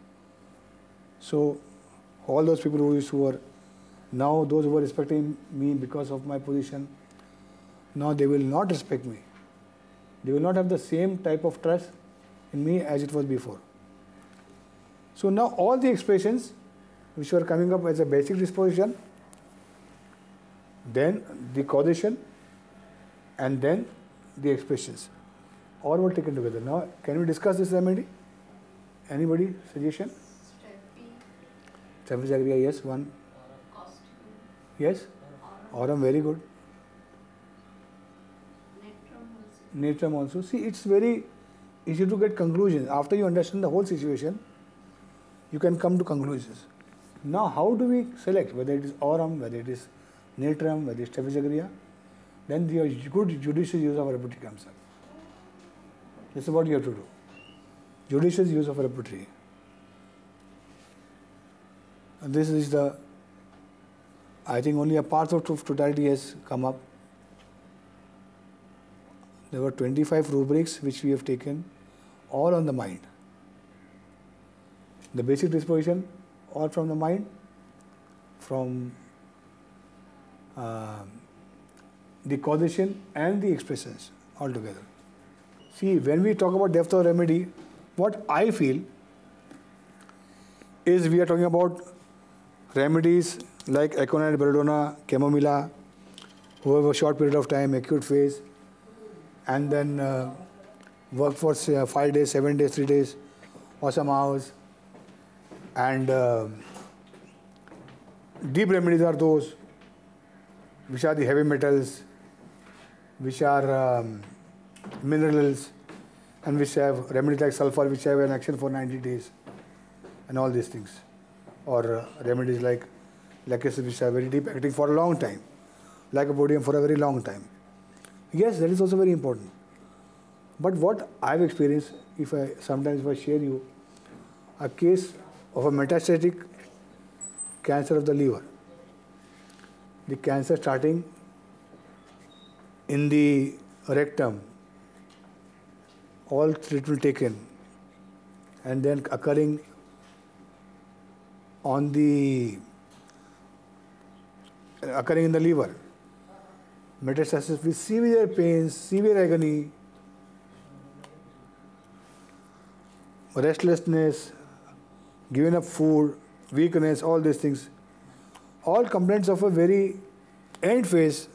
So all those people who used to were, now those who were respecting me because of my position, now they will not respect me. They will not have the same type of trust in me as it was before. So now all the expressions which were coming up as a basic disposition, then the causation, and then the expressions, all were taken together. Now can we discuss this remedy? Anybody suggestion? Strepizagria, yes, one. Yes? Aurum, very good. Natrum also. See, it's very easy to get conclusions. After you understand the whole situation, you can come to conclusions. Now, how do we select whether it is aurum, whether it is natrum, whether it is strepizagria? Then the good judicious use of repertory comes up. This is what you have to do. Judicious use of repertory. And this is the, I think only a part of totality has come up. There were twenty-five rubrics which we have taken, all on the mind. The basic disposition, all from the mind, from uh, the causation and the expressions all together. See, when we talk about depth of remedy, what I feel is we are talking about remedies like aconite, belladonna, chamomilla, who have a short period of time, acute phase, and then uh, work for say, five days, seven days, three days, or some hours. And uh, deep remedies are those which are the heavy metals, which are um, minerals, and which have remedies like sulfur, which have an action for ninety days, and all these things. Or uh, remedies like lachesis, which are very deep acting for a long time, lycopodium for a very long time. Yes, that is also very important. But what I've experienced, if I sometimes if I share you a case of a metastatic cancer of the liver, the cancer starting in the rectum, all treatment taken, and then occurring on the occurring in the liver, metastasis with severe pains, severe agony, restlessness, giving up food, weakness, all these things, all complaints of a very end phase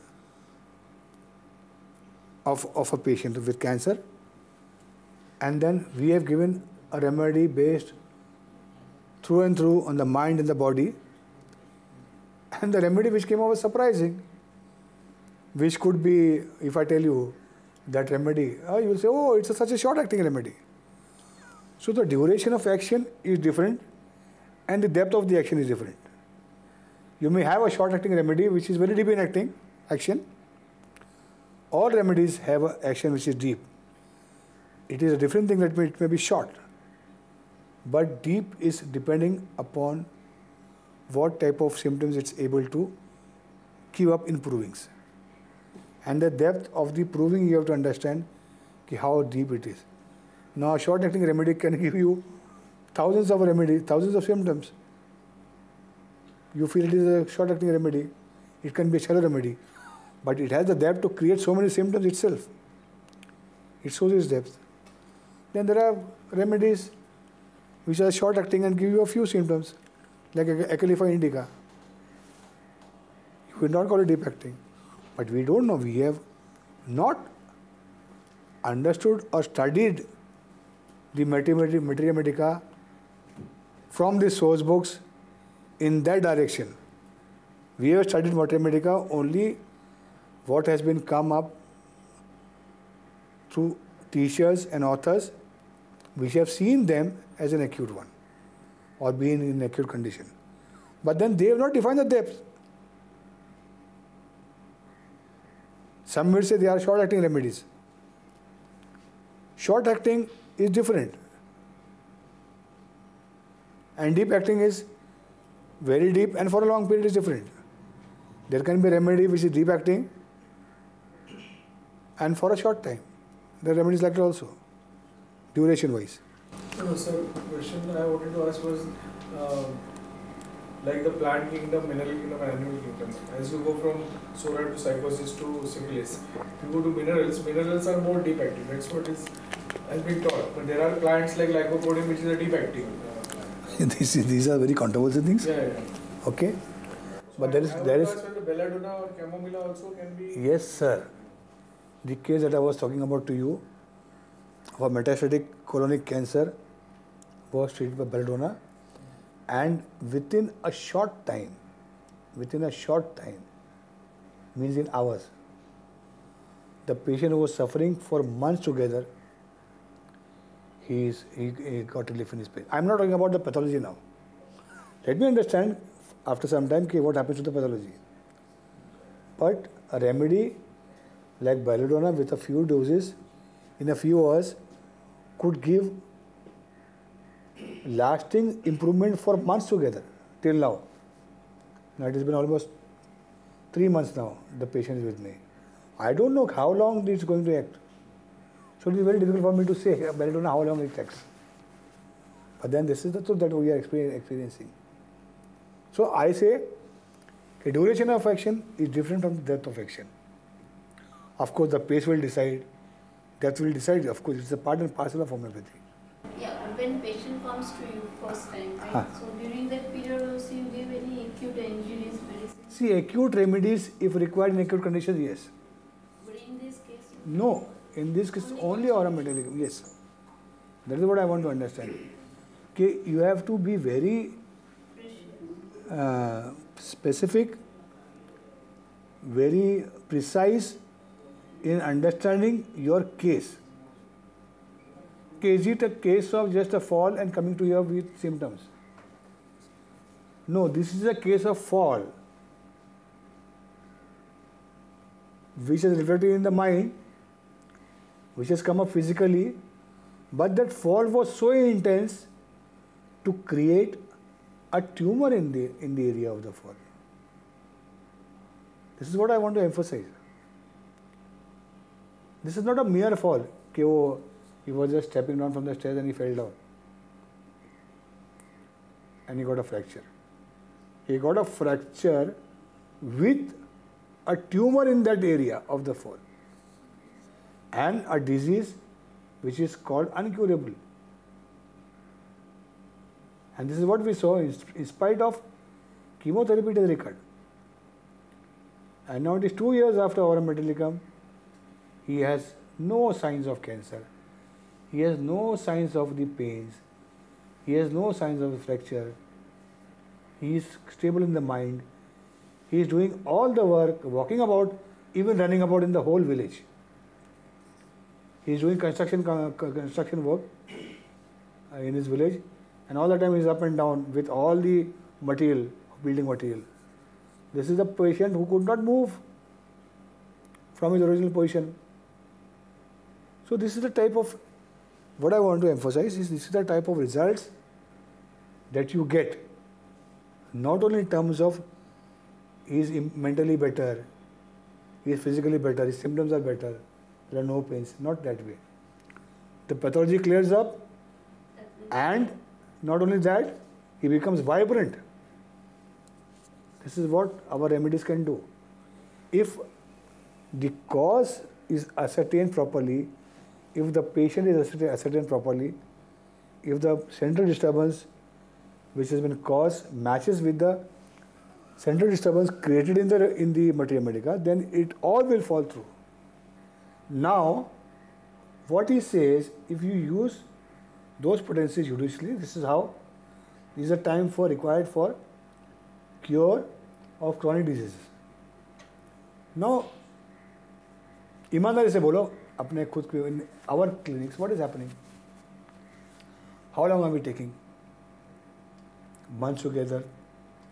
of, of a patient with cancer. And then we have given a remedy based through and through on the mind and the body. And the remedy which came out was surprising, which could be, if I tell you that remedy, oh, you will say, oh, it's a, such a short-acting remedy. So the duration of action is different and the depth of the action is different. You may have a short-acting remedy which is very deep in acting action. All remedies have an action which is deep. It is a different thing that may, it may be short. But deep is depending upon what type of symptoms it's able to keep up in provings. And the depth of the proving you have to understand how deep it is. Now a short-acting remedy can give you thousands of remedies, thousands of symptoms. You feel it is a short-acting remedy, it can be a shallow remedy, but it has the depth to create so many symptoms itself. It shows its depth. Then there are remedies which are short-acting and give you a few symptoms, like Acalypha indica. You would not call it deep-acting, but we don't know. We have not understood or studied the materia medica from the source books in that direction. We have studied materia medica only what has been come up through teachers and authors which have seen them as an acute one or being in an acute condition. But then they have not defined the depth. Some will say they are short-acting remedies. Short-acting is different. And deep-acting is very deep and for a long period is different. There can be a remedy which is deep-acting and for a short time. The remedy is like that also, duration-wise. So, sir, the question I wanted to ask was, uh, like the plant kingdom, mineral kingdom, and animal kingdom. As you go from sora to psychosis to syphilis, if you go to minerals, minerals are more deep acting. That's what is has been taught. But there are plants like lycopodium, which is a deep acting uh, plant. these, these are very controversial things. Yeah, yeah. Okay. So But there is there is the belladonna or chamomilla also can be. Yes, sir. The case that I was talking about to you for metastatic colonic cancer was treated by belladonna, and within a short time, within a short time, means in hours, the patient who was suffering for months together, he, is, he, he got relief in his pain. I'm not talking about the pathology now. Let me understand after some time what happens to the pathology. But a remedy like belladonna with a few doses in a few hours could give lasting improvement for months together till now. Now it has been almost three months now the patient is with me. I don't know how long it's going to act. So it is very difficult for me to say belladonna how long it acts. But then this is the truth that we are experiencing. So I say the duration of action is different from the depth of action. Of course the pace will decide, depth will decide, of course it's a part and parcel of homeopathy. Yeah, when patient comes to you first time, right? Huh. So during that period also you give any acute injuries medicine? See, acute remedies if required in acute conditions, yes. But in this case? No, in this case only aromaticum, yes. That is what I want to understand. Okay, you have to be very uh, specific, very precise in understanding your case. Is it a case of just a fall and coming to you with symptoms? No, this is a case of fall, which is reflected in the mind, which has come up physically, but that fall was so intense to create a tumor in the in the area of the fall. This is what I want to emphasize. This is not a mere fall. Ke wo, he was just stepping down from the stairs and he fell down. And he got a fracture. He got a fracture with a tumor in that area of the fall. And a disease which is called incurable. And this is what we saw in, in spite of chemotherapy it has recurred. And now it is two years after aurum metallicum, he has no signs of cancer. He has no signs of the pains. He has no signs of the fracture. He is stable in the mind. He is doing all the work, walking about, even running about in the whole village. He is doing construction construction work in his village, and all the time he is up and down with all the material, building material. This is the patient who could not move from his original position. So this is the type of, what I want to emphasize is this is the type of results that you get, not only in terms of he is mentally better, he is physically better, his symptoms are better, there are no pains, not that way. The pathology clears up, and not only that, he becomes vibrant. This is what our remedies can do. If the cause is ascertained properly, if the patient is ascertained properly, if the central disturbance which has been caused matches with the central disturbance created in the in the materia medica, then it all will fall through. Now, what he says, if you use those potencies judiciously, this is how, this is a time for required for cure of chronic diseases. Now, ईमानदारी से बोलो अपने खुद के, in our clinics, what is happening? How long are we taking? Months together,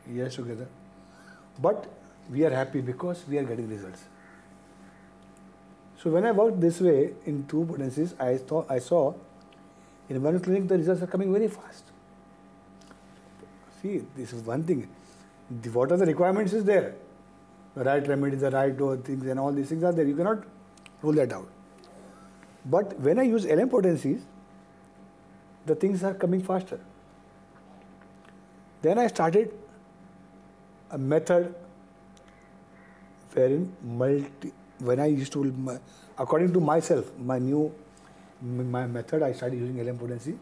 years together. But we are happy because we are getting results. So when I worked this way in two potencies, I thought I saw in one clinic the results are coming very fast. See, this is one thing. The, what are the requirements is there. The right remedy, the right dose, things and all these things are there. You cannot rule that out. But when I use L M potencies, the things are coming faster. Then I started a method wherein multi, when I used to, according to myself, my new, my method, I started using L M potency.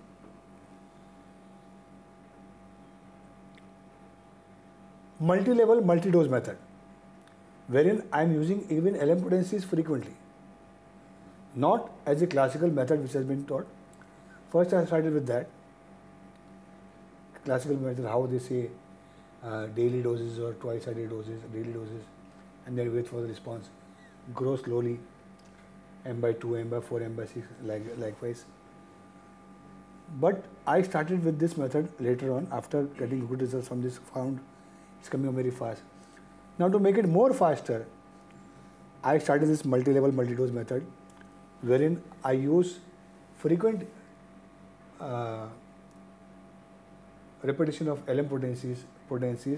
Multi-level, multi-dose method, wherein I am using even L M potencies frequently. Not as a classical method which has been taught. First I started with that. Classical method, how they say uh, daily doses or twice a day doses, daily doses, and then wait for the response. Grow slowly, M by two, M by four, M by six, like, likewise. But I started with this method later on after getting good results from this, found it's coming up very fast. Now to make it more faster, I started this multi-level, multi-dose method wherein I use frequent uh, repetition of L M potencies, potencies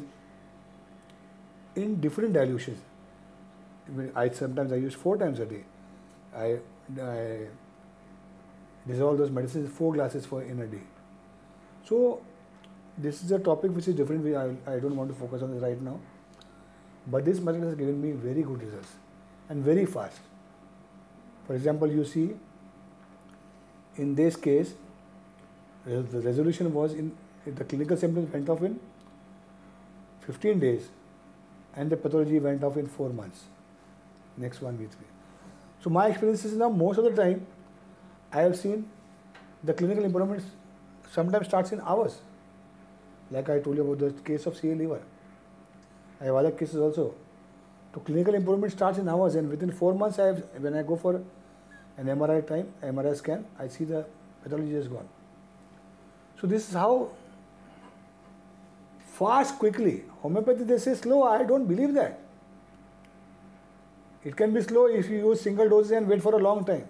in different dilutions. I sometimes I use four times a day. I, I dissolve those medicines four glasses for in a day. So this is a topic which is different. I, I don't want to focus on this right now. But this method has given me very good results and very fast. For example, you see in this case, the resolution was in, the clinical symptoms went off in fifteen days and the pathology went off in four months. Next one with me. So my experience is now most of the time I have seen the clinical improvements sometimes starts in hours. Like I told you about the case of C A liver. I have other cases also. So clinical improvement starts in hours, and within four months, I have, when I go for an M R I time, M R I scan, I see the pathology is gone. So this is how fast, quickly. Homeopathy, they say slow. I don't believe that. It can be slow if you use single doses and wait for a long time.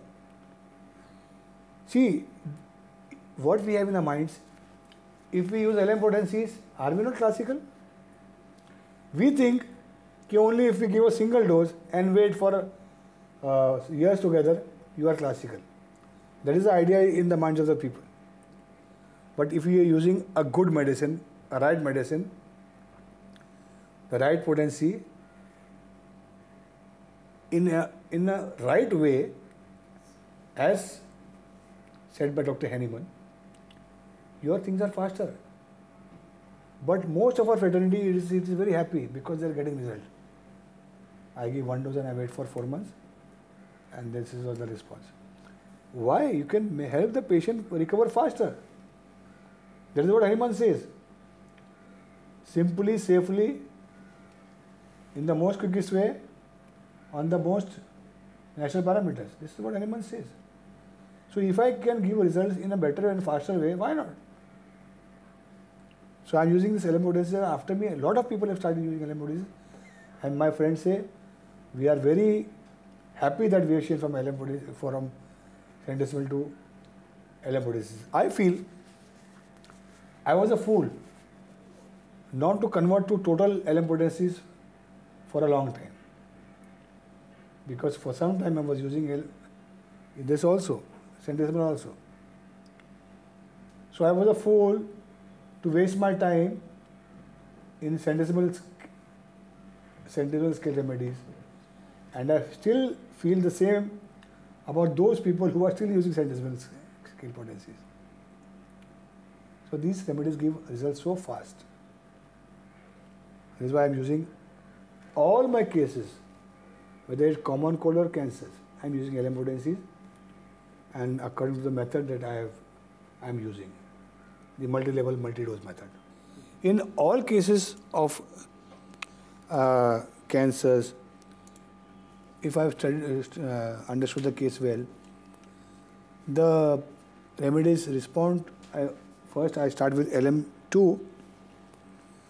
See, what we have in our minds, if we use L M potencies, are we not classical? We think that only if we give a single dose and wait for uh, years together, you are classical. That is the idea in the minds of the people. But if you are using a good medicine, a right medicine, the right potency, in a, in a right way, as said by Doctor Hahnemann, your things are faster. But most of our fraternity is, is very happy because they are getting result. I give one dose and I wait for four months, and this is the response. Why? You can help the patient recover faster. That is what Hahnemann says. Simply, safely, in the most quickest way, on the most natural parameters. This is what Hahnemann says. So if I can give results in a better and faster way, why not? So I am using this L M potencies. After me, a lot of people have started using L M potencies, and my friends say we are very happy that we have changed from L M potencies from centesimal to L M potencies. I feel I was a fool not to convert to total L M potencies for a long time, because for some time I was using L this also, centesimal also. So I was a fool to waste my time in centesimal, centesimal scale remedies, and I still feel the same about those people who are still using centesimal scale potencies. So these remedies give results so fast. This is why I am using all my cases, whether it's common cold or cancers, I am using L M potencies, and according to the method that I have, I am using the multi-level, multi-dose method. In all cases of uh, cancers, if I have studied, uh, understood the case well, the remedies respond. I, first, I start with L M two.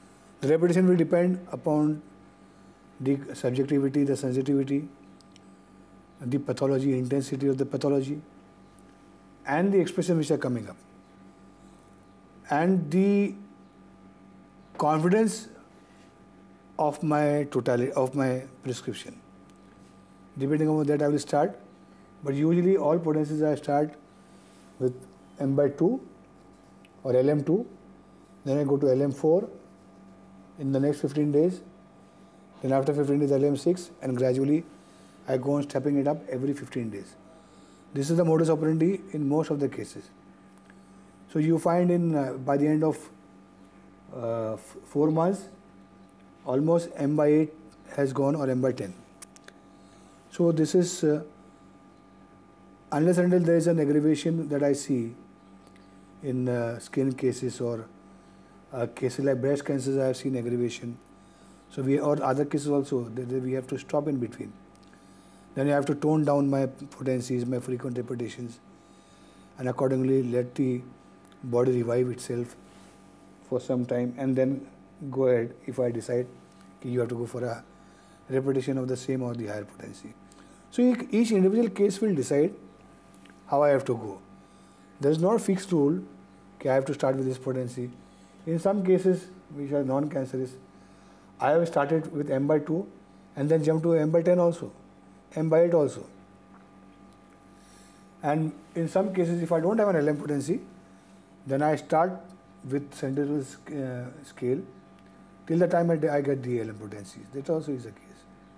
The repetition will depend upon the subjectivity, the sensitivity, the pathology, intensity of the pathology, and the expression which are coming up, and the confidence of my totality of my prescription. Depending on that, I will start. But usually, all potencies I start with M by two or L M two. Then I go to L M four in the next fifteen days. Then after fifteen days, L M six, and gradually I go on stepping it up every fifteen days. This is the modus operandi in most of the cases. So you find in uh, by the end of uh, four months, almost M by eight has gone or M by ten. So this is uh, unless and until there is an aggravation that I see in uh, skin cases or uh, cases like breast cancers, I have seen aggravation. So we or other cases also that we have to stop in between. Then I have to tone down my potencies, my frequent repetitions, and accordingly let the body revive itself for some time, and then go ahead if I decide you have to go for a repetition of the same or the higher potency. So each individual case will decide how I have to go. There is not a fixed rule that I have to start with this potency. In some cases which are non-cancerous, I have started with M by two and then jump to M by ten also, M by eight also. And in some cases, if I don't have an L M potency, then I start with central uh, scale till the time I, I get the L M potencies. That also is the case.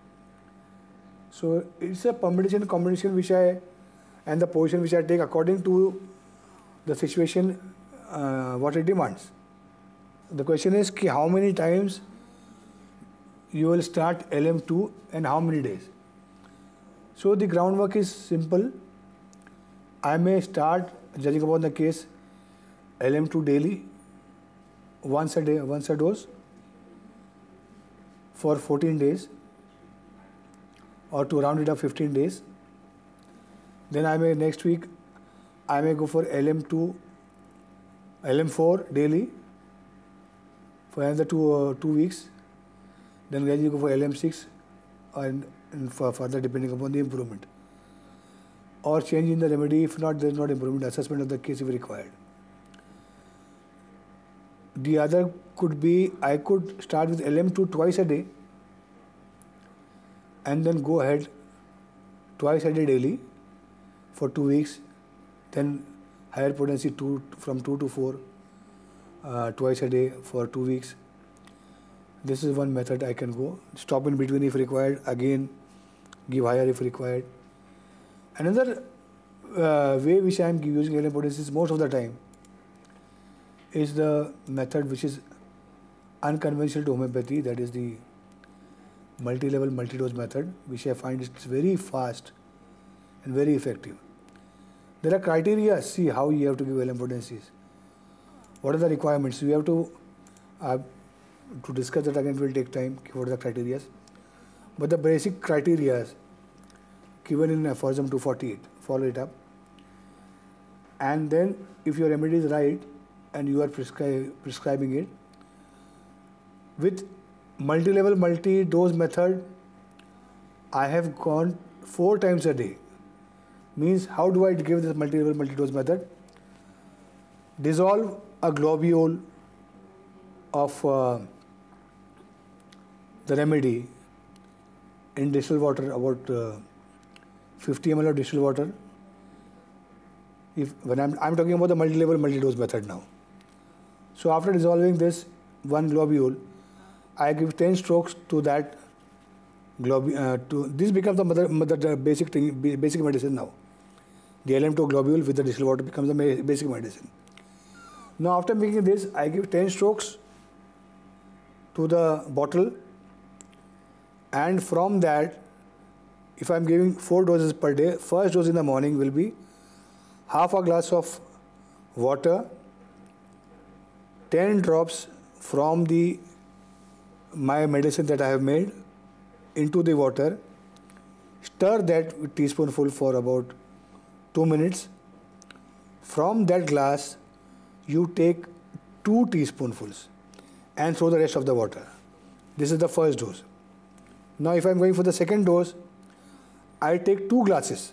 So it's a permutation combination which I, and the position which I take according to the situation, uh, what it demands. The question is ki how many times you will start L M two and how many days. So the groundwork is simple. I may start, judging upon the case, L M two daily, once a day, once a dose, for fourteen days, or to round it up fifteen days. Then I may next week, I may go for L M two, L M four daily for another two uh, two weeks. Then gradually go for L M six, and, and for further depending upon the improvement, or change in the remedy. If not, there is not improvement, assessment of the case if required. The other could be, I could start with L M two twice a day and then go ahead twice a day daily for two weeks, then higher potency two, from two to four uh, twice a day for two weeks. This is one method I can go. Stop in between if required, again give higher if required. Another uh, way which I am using L M potencies most of the time is the method which is unconventional to homeopathy, that is the multi-level multi-dose method, which I find is very fast and very effective. There are criteria, see how you have to give L M potencies. What are the requirements? You have to, uh, to discuss that again will take time, what are the criteria. But the basic criteria given in aphorism two forty-eight, follow it up. And then if your remedy is right, and you are prescri prescribing it with multi-level multi-dose method, I have gone four times a day. Means how do I give this multi-level multi-dose method? Dissolve a globule of uh, the remedy in distilled water, about uh, fifty milliliters of distilled water. If when I'm, I'm talking about the multi-level multi-dose method now. So after dissolving this one globule, I give ten strokes to that globule. Uh, to this becomes the, mother, mother, the basic thing, basic medicine now. The L M two globule with the distilled water becomes the basic medicine. Now after making this, I give ten strokes to the bottle, and from that, if I'm giving four doses per day, first dose in the morning will be half a glass of water, ten drops from the my medicine that I have made into the water. Stir that with teaspoonful for about two minutes. From that glass, you take two teaspoonfuls and throw the rest of the water. This is the first dose. Now if I am going for the second dose, I take two glasses.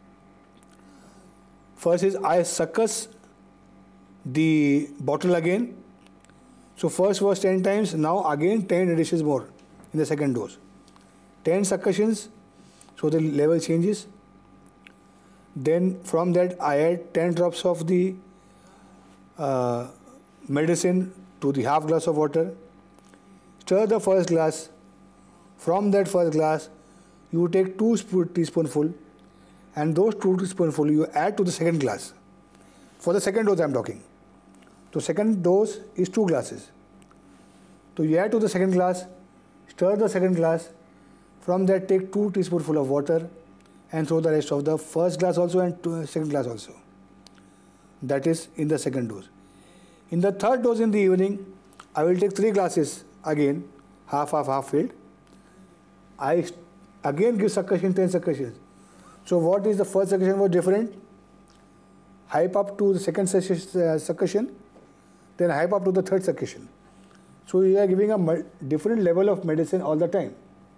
First is I succus the bottle again. So first was ten times, now again ten additions more in the second dose. ten succussions, so the level changes. Then from that I add ten drops of the uh, medicine to the half glass of water. Stir the first glass. From that first glass, you take two teaspoonful, and those two teaspoonful you add to the second glass. For the second dose I am talking. So second dose is two glasses. So you add to the second glass, stir the second glass. From that take two teaspoonful of water and throw the rest of the first glass also and two, second glass also. That is in the second dose. In the third dose in the evening, I will take three glasses again, half, half, half filled. I again give succussion, ten succussions. So what is the first succussion was different? Hype up to the second succussion, then hype up to the third succussion. So you are giving a different level of medicine all the time.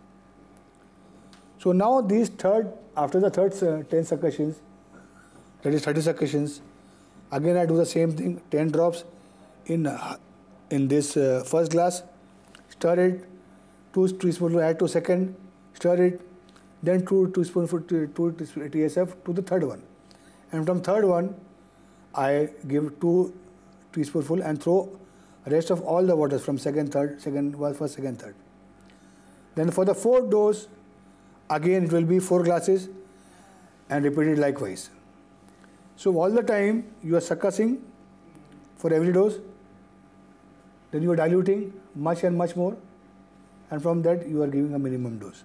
So now these third, after the third uh, ten succussions, that is thirty succussions, again I do the same thing, ten drops in, uh, in this uh, first glass, stir it, two teaspoonful add to second, stir it, then two teaspoonful two T S F to the third one. And from third one, I give two teaspoonful and throw rest of all the waters from second, third, second, well, first, second, third. Then for the fourth dose, again it will be four glasses and repeat it likewise. So all the time you are succussing for every dose, then you are diluting much and much more, and from that you are giving a minimum dose.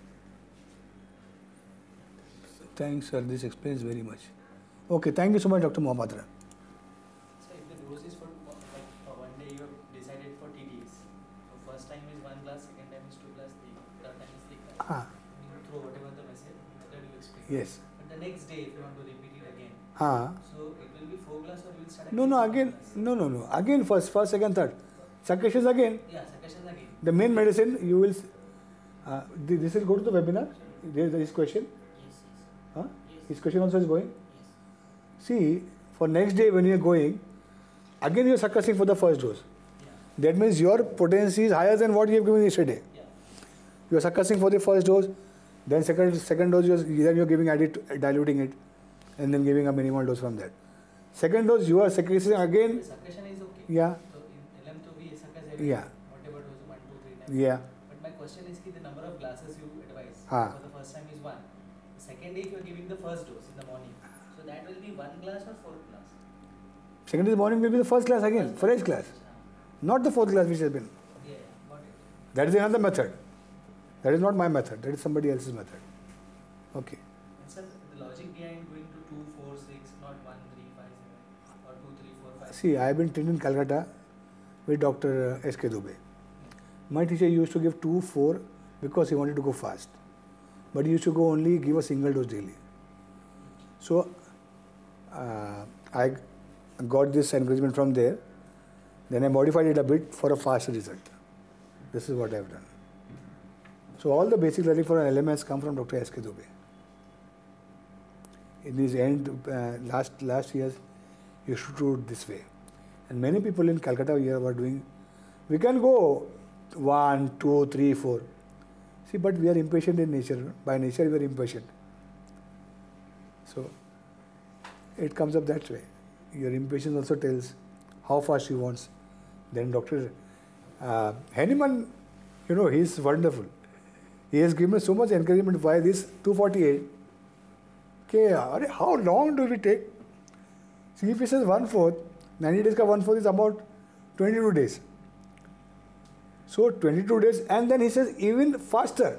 Thanks sir, this explains very much. Okay, thank you so much Doctor Batra. So if the dose is for like for one day you have decided for T D S. So first time is one glass, second time is two glass, third time is three glass. Ah. You throw whatever the method, method you explain. Yes. But the next day if you want to repeat it again, Ah. so it will be four glass or you will start No, no, again, no, no, no. Again first, first, second, third. Succussions again. Yeah, succussions again. The main medicine you will, uh, this will go to the webinar. There is this question. Yes, yes. Huh? Yes. His question also is going. Yes. See, for next day when you are going, again you are succussing for the first dose. Yeah. That means your potency is higher than what you have given yesterday. Yeah. You are succussing for the first dose, then second second dose you are, then you are giving added, diluting it, and then giving a minimal dose from that. Second dose you are succussing again. The succussion is okay. Yeah. So in L M two we succus every Yeah. whatever dose one, two, three times. Yeah. But my question is ki the number of glasses you advise Ah. for the first time is one. The second day if you are giving the first dose in the morning, so that will be one glass or four glass. Second in the morning will be the first class again, fresh class, not the fourth class which has been. Yeah, yeah, got it. That is another method. That is not my method. That is somebody else's method. Okay. And sir, the logic behind going to two, four, six, not one, three, five, seven, or two, three, four, five. See, I have been trained in Calcutta with Doctor S K Dubey. My teacher used to give two, four because he wanted to go fast. But he used to go only give a single dose daily. So, uh, I got this encouragement from there. Then I modified it a bit for a faster result. This is what I have done. So all the basic learning for an L M S come from Doctor S K Dubey. In his end, uh, last last years, he used to do it this way. And many people in Calcutta here were doing, we can go one, two, three, four. See, but we are impatient in nature. By nature, we are impatient. So it comes up that way. Your impatience also tells how fast he wants. Then Doctor Uh, Hahnemann, you know, he is wonderful. He has given us so much encouragement. Why this two forty-eight? Okay, how long do we take? See, if he says one fourth, ninety days ka one fourth is about twenty-two days. So twenty-two days, and then he says even faster.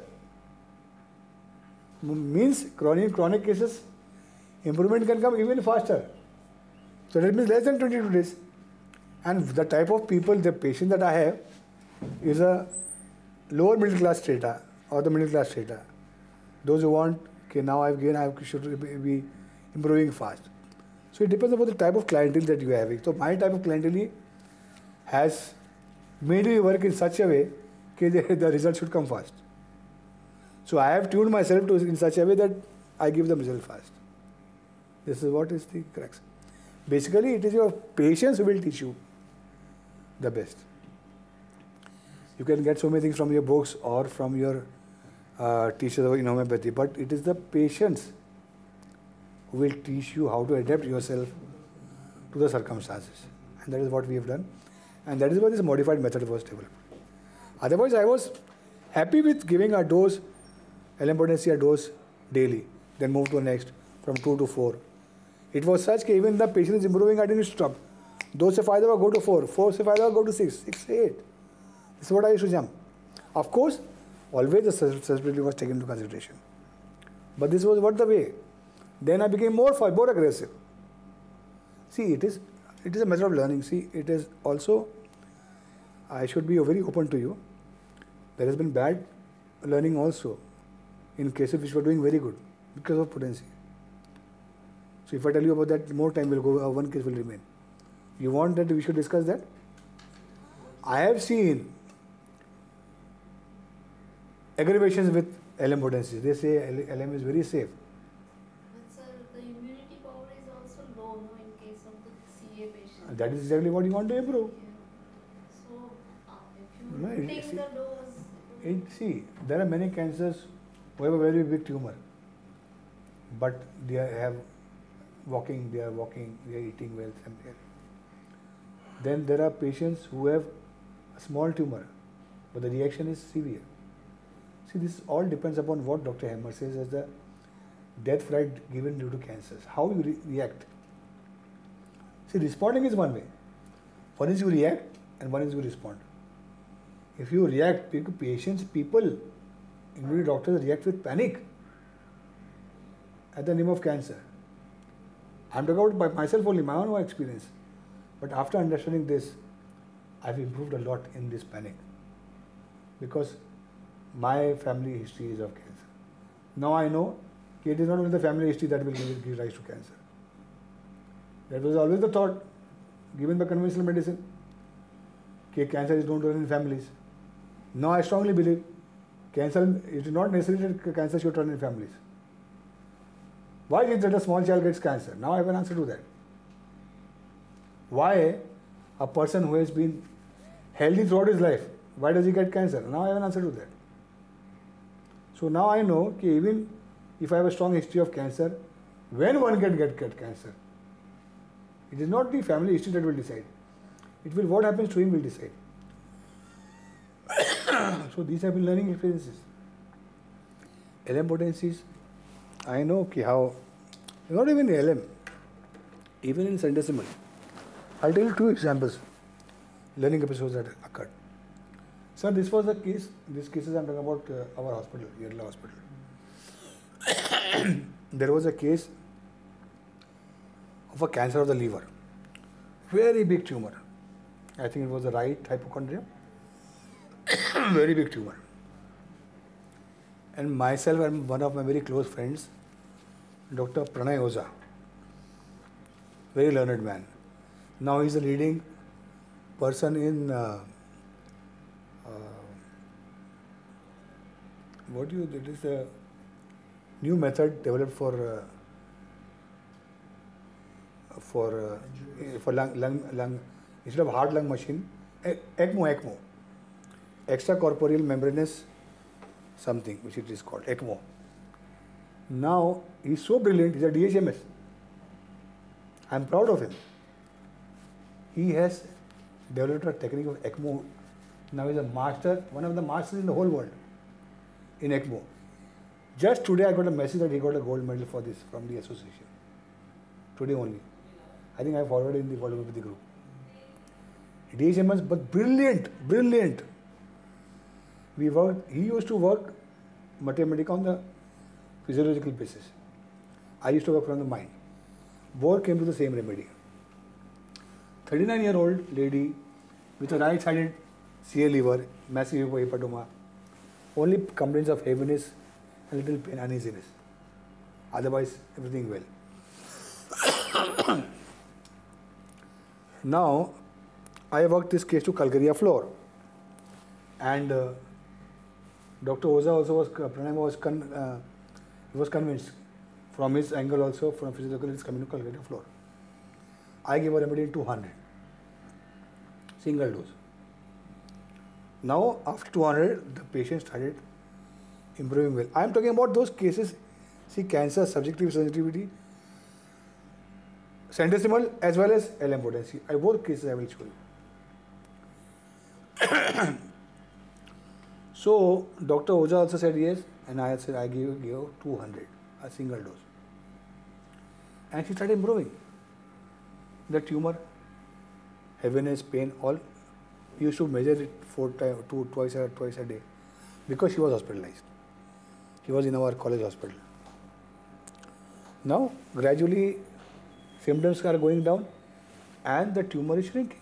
Means chronic chronic cases, improvement can come even faster. So that means less than twenty-two days. And the type of people, the patient that I have, is a lower middle class strata or the middle class strata. Those who want, okay, now I've gained, I should be improving fast. So it depends upon the type of clientele that you are having. So my type of clientele has made me work in such a way that the, the result should come fast. So I have tuned myself to in such a way that I give the result fast. This is what is the crux. Basically, it is your patience who will teach you the best. You can get so many things from your books or from your uh, teachers in homeopathy, but it is the patience who will teach you how to adapt yourself to the circumstances. And that is what we have done. And that is why this modified method was developed. Otherwise, I was happy with giving a dose, L M potency a dose daily, then move to the next, from two to four. It was such that even the patient is improving, I didn't stop. Dose se fayda go to four, four se fayda go to six, six to eight. This is what I used to jump. Of course, always the susceptibility was taken into consideration. But this was what the way. Then I became more more aggressive. See, it is it is a matter of learning. See, it is also, I should be very open to you. There has been bad learning also in cases which were doing very good because of potency. So if I tell you about that, more time will go, uh, one case will remain. You want that we should discuss that? I have seen aggravations with L M potency. They say L M is very safe. But sir, the immunity power is also low, no, in case of the C A patient. And that is exactly what you want to improve. Yeah. So, uh, if you No, it- take see- the dose, It, see, there are many cancers who have a very big tumor, but they are- have walking, they are walking, they are eating well, something. Then there are patients who have a small tumor, but the reaction is severe. See, this all depends upon what Doctor Hammer says as the death rate given due to cancers. How you re- react. See, responding is one way. One is you react and one is you respond. If you react, because patients, people, including doctors, react with panic at the name of cancer. I'm talking about by myself only, my own experience. But after understanding this, I've improved a lot in this panic because my family history is of cancer. Now I know it is not only the family history that will give, give rise to cancer. That was always the thought given by conventional medicine. That cancer is don't run in families. Now I strongly believe cancer, it is not necessary that cancer should run in families. Why is it that a small child gets cancer? Now I have an answer to that. Why a person who has been healthy throughout his life, why does he get cancer? Now I have an answer to that. So now I know that even if I have a strong history of cancer, when one can get, get cancer, it is not the family history that will decide. It will, what happens to him will decide. So these have been learning experiences. L M potencies, I know ki how, not even L M, even in centesimal. I'll tell you two examples, learning episodes that occurred. Sir, this was a case, these cases I'm talking about uh, our hospital, Yerla hospital. There was a case of a cancer of the liver, very big tumor. I think it was the right hypochondria, very big tumor. And myself and one of my very close friends, Doctor Pranay Oza, very learned man. Now he is a leading person in uh, uh, what do you? It is a new method developed for uh, for uh, for lung, lung lung instead of heart lung machine, ECMO ECMO, extracorporeal membranous something which it is called ECMO. Now he is so brilliant. He is a D H M S. I am proud of him. He has developed a technique of ECMO. Now he is a master, one of the masters in the whole world in ECMO. Just today I got a message that he got a gold medal for this from the association. Today only. I think I forwarded in the World Homeopathy group. D H M S, but brilliant, brilliant. We worked, he used to work mathematics on the physiological basis. I used to work from the mind. Both came to the same remedy. thirty-nine year old lady with a right sided C A liver, massive hepatoma, only complaints of heaviness and little pain, uneasiness. Otherwise, everything well. Now, I worked this case to Calgary floor. And uh, Doctor Oza also was, Pranay was, con, uh, he was convinced from his angle also, from physical, his communicable floor. I gave a remedy in two hundred, single dose. Now, after two hundred, the patient started improving well. I am talking about those cases, see, cancer, subjective sensitivity, centesimal as well as L M potency. I both cases I will show you. So, Doctor Oza also said yes, and I said I gave, gave two hundred, a single dose. And she started improving. The tumor, heaviness, pain, all, we used to measure it four times, two, twice a, twice a day, because she was hospitalized. She was in our college hospital. Now, gradually, symptoms are going down, and the tumor is shrinking.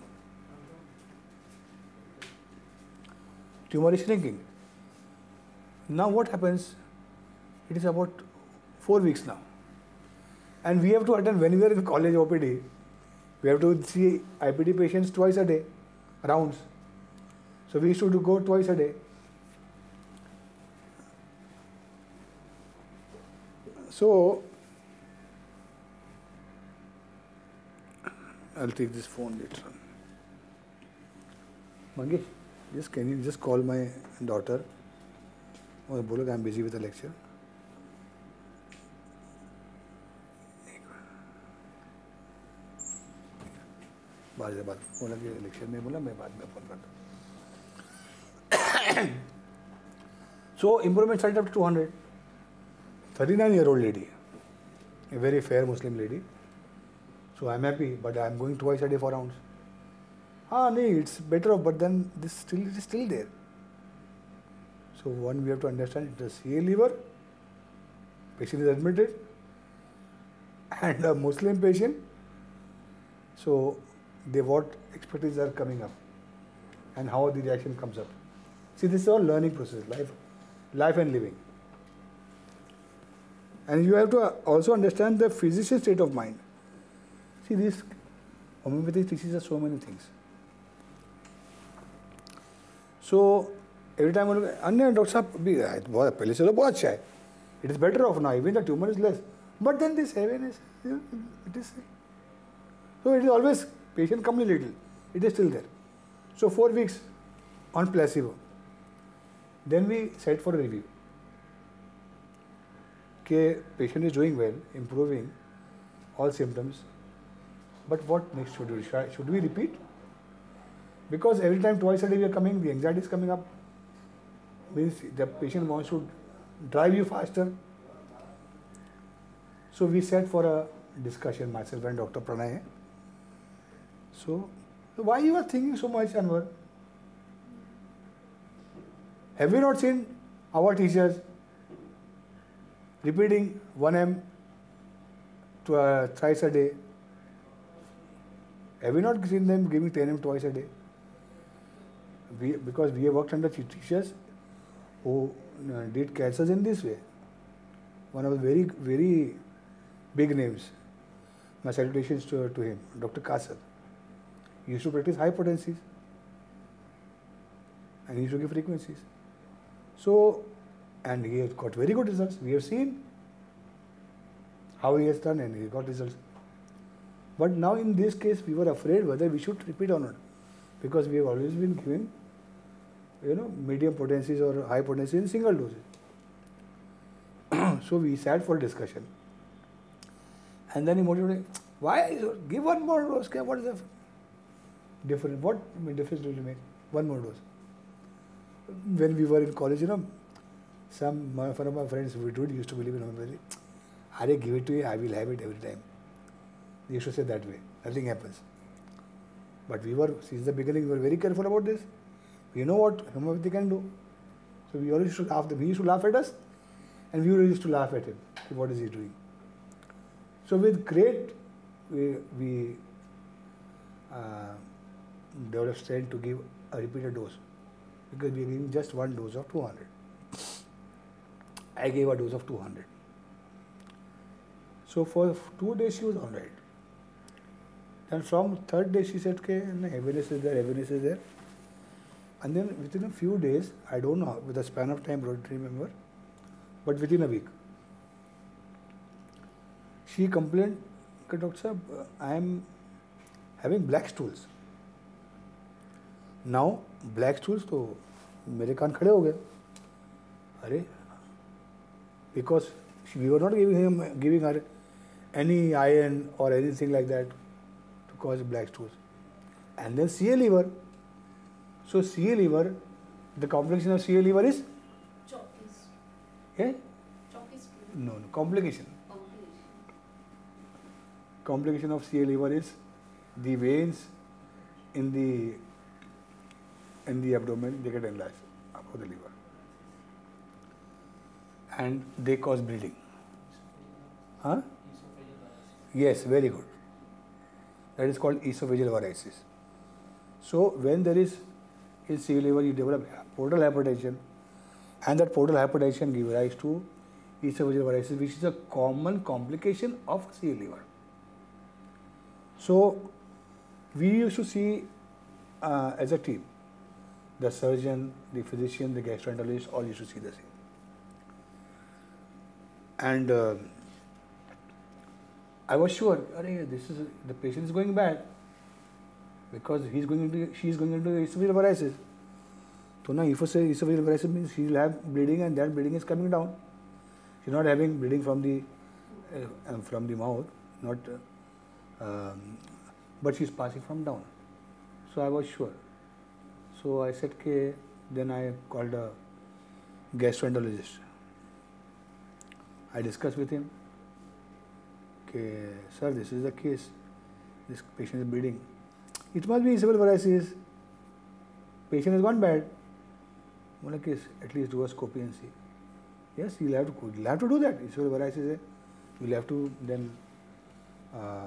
Tumor is shrinking. Now, what happens? It is about four weeks now, and we have to attend when we are in college O P D. We have to see I P D patients twice a day, rounds. So we used to go twice a day. So I'll take this phone later on. Mangesh, just can you just call my daughter? Oh, Bolog, I'm busy with the lecture. बाद में बात बोला कि lecture में बोला मैं बाद में फोन करता हूँ. So improvement started up to two hundred. thirty-nine year old lady, a very fair Muslim lady. So I'm happy, but I'm going twice a day for rounds. Ah, no, it's better off, but then this still it is still there. So one, we have to understand it is C A liver, patient is admitted, and a Muslim patient. So they what expertise are coming up and how the reaction comes up. See, this is all learning process, life, life and living. And you have to also understand the physician's state of mind. See, this homeopathy teaches us so many things. So every time I look, अन्य doctor साहब भी बहुत पहले से तो बहुत अच्छा है. It is better off now. Even the tumor is less. But then this heaviness, it is. So it is always patient comes a little. It is still there. So four weeks on placebo. Then we set for a review. Okay, patient is doing well, improving all symptoms. But what next should we do? Should we repeat? Because every time twice a day we are coming, the anxiety is coming up. Means the patient wants to drive you faster. So we sat for a discussion, myself and Doctor Pranay. So, why you are thinking so much, Anwar? Have you not seen our teachers repeating one M to uh, thrice a day? Have you not seen them giving ten M twice a day? We, because we have worked under teachers who uh, did cancers in this way. One of the very, very big names. My salutations to, to him, Doctor Kasar. He used to practice high potencies and he used to give frequencies. So, and he has got very good results. We have seen how he has done and he got results. But now in this case, we were afraid whether we should repeat or not, because we have always been given, you know, medium potencies or high potencies in single doses. So we sat for discussion. And then he motivated, why give one more dose? What is the difference? What difference will you make? One more dose. When we were in college, you know, some one of my friends we do used to believe in homeopathy. I give it to you, I will have it every time. They used to say that way. Nothing happens. But we were, since the beginning, we were very careful about this. We know what homeopathy can do. So we always used to laugh. He used to laugh at us, and we used to laugh at him. What is he doing? So with great, we, we uh, developed strength to give a repeated dose, because we are giving just one dose of two hundred. I gave a dose of two hundred. So for two days she was all right. And from third day she said, okay, heaviness is there, heaviness is there. And then within a few days, I don't know, with a span of time, I don't remember, but within a week, she complained, Doctor Sahab, I am having black stools. Now, black stools, तो मेरे कान खड़े हो गए. अरे, because we were not giving him, giving her any iron or anything like that to cause black stools. And then C A liver. So C A liver, the complication of C A liver is? Chalkies. Yeah? Chalkies. No, no, complication. Complication. Complication of C A liver is the veins in the in the abdomen, they get enlarged above the liver. And they cause bleeding. Huh? Yes, very good. That is called esophageal varices. So when there is in C A liver, you develop portal hypertension, and that portal hypertension gives rise to esophageal varices, which is a common complication of C A liver. So we used to see uh, as a team, the surgeon, the physician, the gastroenterologist, all used to see the same. And uh, I was sure, Arey, this is the patient is going bad because he's going into, she is going into esophageal varices. So now, if you say esophageal varices means she will have bleeding, and that bleeding is coming down. She's not having bleeding from the uh, from the mouth, not, uh, um, but she's passing from down. So I was sure. So I said, okay, then I called a gastroenterologist. I discussed with him, okay, sir, this is the case. This patient is bleeding. It must be esophageal varices. Patient has gone bad. Well, okay, at least do a scopy and see. Yes, you'll have to, you'll have to do that. Esophageal varices, you'll have to then, uh,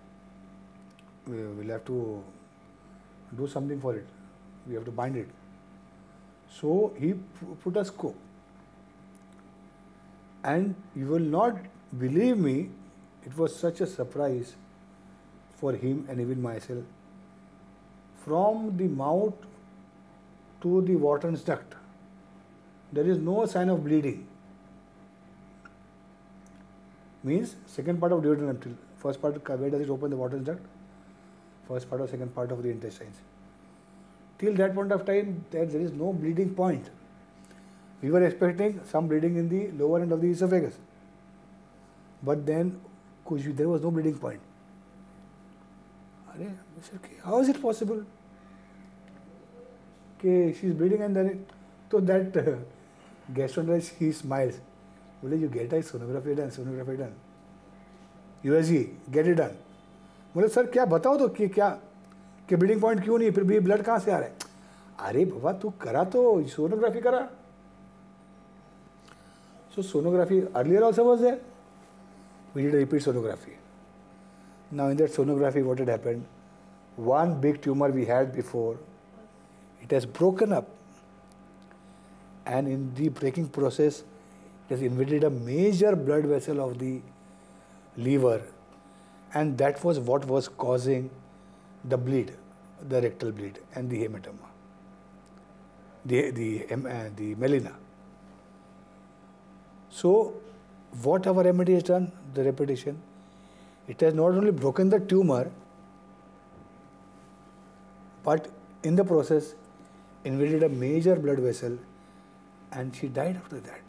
we'll have to do something for it. We have to bind it. So he put a scope. And you will not believe me, it was such a surprise for him and even myself. From the mouth to the Wharton's duct, there is no sign of bleeding. Means second part of duodenum, first part, where does it open the Wharton's duct? First part or second part of the intestines. Till that point of time, there, there is no bleeding point. We were expecting some bleeding in the lower end of the esophagus. But then, there was no bleeding point. How is it possible? Okay, she is bleeding and then, it, so that uh, gastroenterologist, he smiles. Well, you get a sonography done, sonography done. U S G, get it done. बोले sir क्या बताओ तो कि क्या कि bleeding point क्यों नहीं, फिर भी ब्लड कहाँ से आ रहा है? अरे बाबा तू करा तो सोनोग्राफी करा. So sonography earlier also was there. We did a repeat sonography. Now in that sonography, what had happened? One big tumor we had before, it has broken up, and in the breaking process, it has invaded a major blood vessel of the liver, and that was what was causing the bleed, the rectal bleed and the hematoma, the the uh, the melena. So, what our remedy has done, the repetition, it has not only broken the tumor, but in the process, invaded a major blood vessel, and she died after that.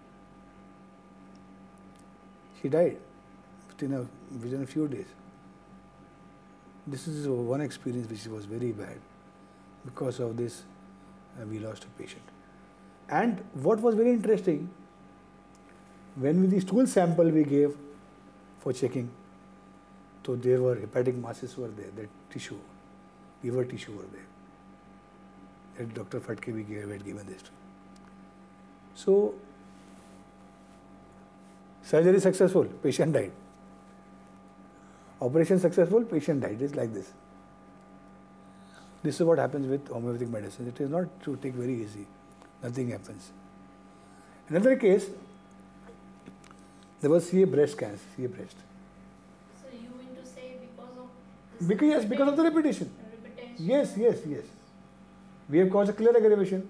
She died within a, within a few days. This is one experience which was very bad. Because of this, uh, we lost a patient. And what was very interesting, when we the stool sample we gave for checking, so there were hepatic masses were there, that tissue, liver tissue were there. That Doctor Fatke we gave, had given this to. So, surgery successful, patient died. Operation successful, patient died. It's like this. This is what happens with homeopathic medicine. It is not to take very easy. Nothing happens. Another case, there was C A breast cancer, C A breast. So you mean to say because of this Because yes, because of the repetition. repetition? Yes, yes, yes. We have caused a clear aggravation.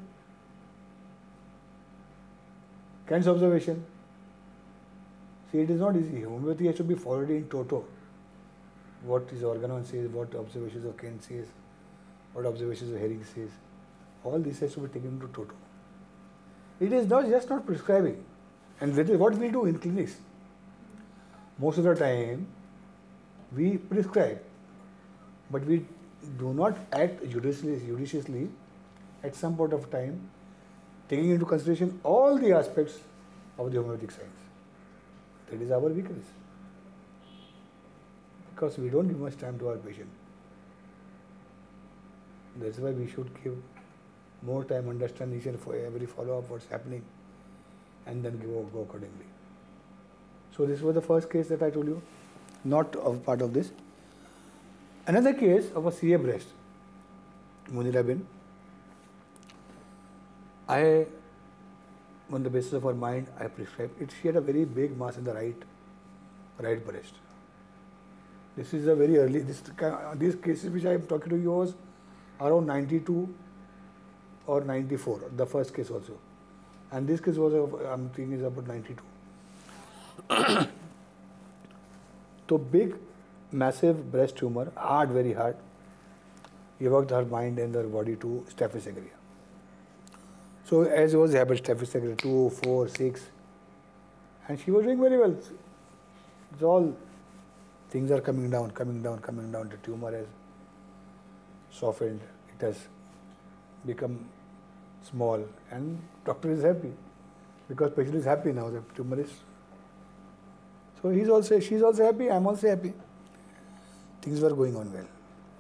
Kant's observation. See, it is not easy. Homeopathy has to be followed in toto. What is Organon says, what observations of Kant says, what observations of Herring says. All this has to be taken into toto. It is not just not prescribing. And that is what we do in clinics. Most of the time, we prescribe, but we do not act judiciously, judiciously at some point of time, taking into consideration all the aspects of the homeopathic science. That is our weakness. Because we don't give much time to our patient. That's why we should give more time, understand each and every follow-up, what's happening, and then go, go accordingly. So this was the first case that I told you, not of part of this. Another case of a C A breast, Munira bin. I, on the basis of her mind, I prescribed it. She had a very big mass in the right, right breast. This is a very early, this, these cases which I am talking to you was around ninety-two or ninety-four, the first case also. And this case was, I'm thinking is about ninety-two. So big, massive breast tumor, hard, very hard, evoked her mind and her body to staphysagria. So as was habit, staphysagria two, four, six, and she was doing very well. It's all, things are coming down, coming down, coming down. The tumor has softened, it has become small, and doctor is happy because patient is happy now. The tumor is. So he's also, she's also happy. I'm also happy. Things were going on well,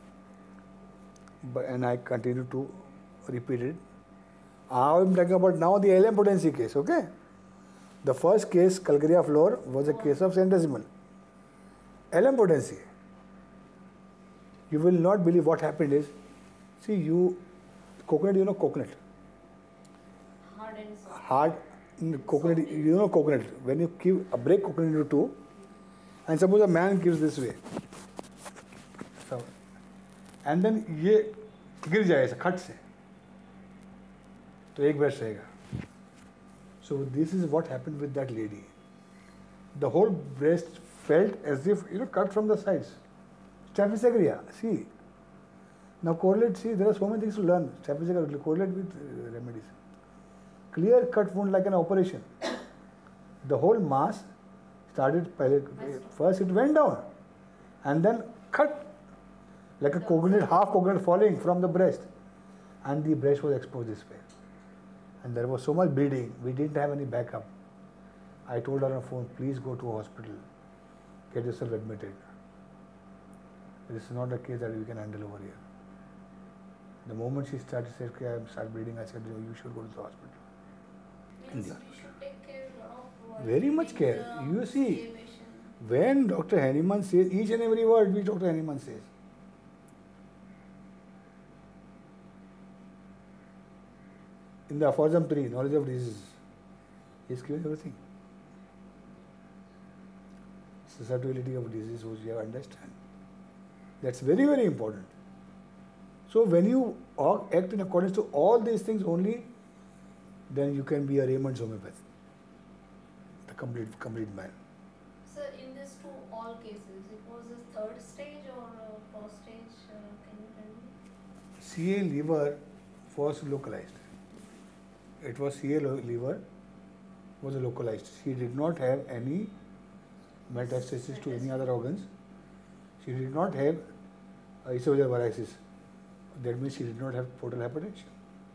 but and I continue to repeat it. I'm talking about now the L M potency case. Okay, the first case, Calcarea floor, was a case of centesimal. L M potency. You will not believe what happened is, see you, coconut, you know coconut. Hard and soft. Hard, coconut, you know coconut. When you give a break coconut into two, and suppose a man gives this way, so, and then ये गिर जाए ऐसा खट से, तो एक breast रहेगा. So this is what happened with that lady. The whole breast felt as if, you know, cut from the sides. Staphysagria, see. Now correlate, see, there are so many things to learn. Staphysagria, correlate with uh, remedies. Clear cut wound like an operation. The whole mass started, first it went down and then cut like a coconut, half coconut falling from the breast, and the breast was exposed this way. And there was so much bleeding, we didn't have any backup. I told her on the phone, please go to a hospital, get yourself admitted. This is not a case that we can handle over here. The moment she started saying, okay, I start bleeding, I said, you should go to the hospital. Means we should take care of Very much care. the You see, C A patient. when Doctor Hahnemann says, each and every word which Doctor Hahnemann says, in the aphorism three, knowledge of disease, he is giving everything. Susceptibility of disease, which you have to understand. That's very, very important. So when you act in accordance to all these things only, then you can be a Raymond's homeopath, the complete, complete man. Sir, in these two all cases, it was a third stage or a first stage? Uh, can you tell me? C A liver was localized. It was C A liver was localized. She did not have any metastasis to any other organs. She did not have uh, esophageal varices. That means she did not have portal hypertension.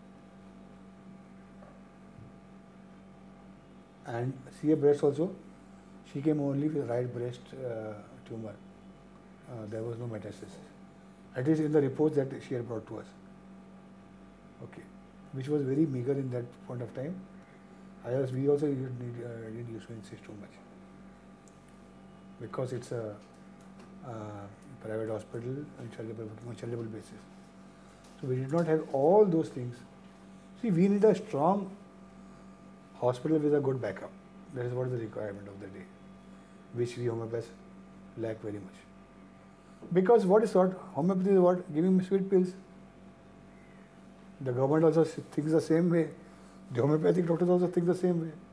And C A breast also, she came only with right breast uh, tumor. Uh, there was no metastasis. At least in the reports that she had brought to us. Okay, which was very meager in that point of time. I was, we also didn't, need, uh, didn't use to insist too much because it's a uh, private hospital and charitable, on charitable basis. So we did not have all those things. See, we need a strong hospital with a good backup. That is what is the requirement of the day, which we homeopaths lack very much. Because what is what? Homeopathy is what? Giving sweet pills. The government also thinks the same way. The homeopathic doctors also think the same way.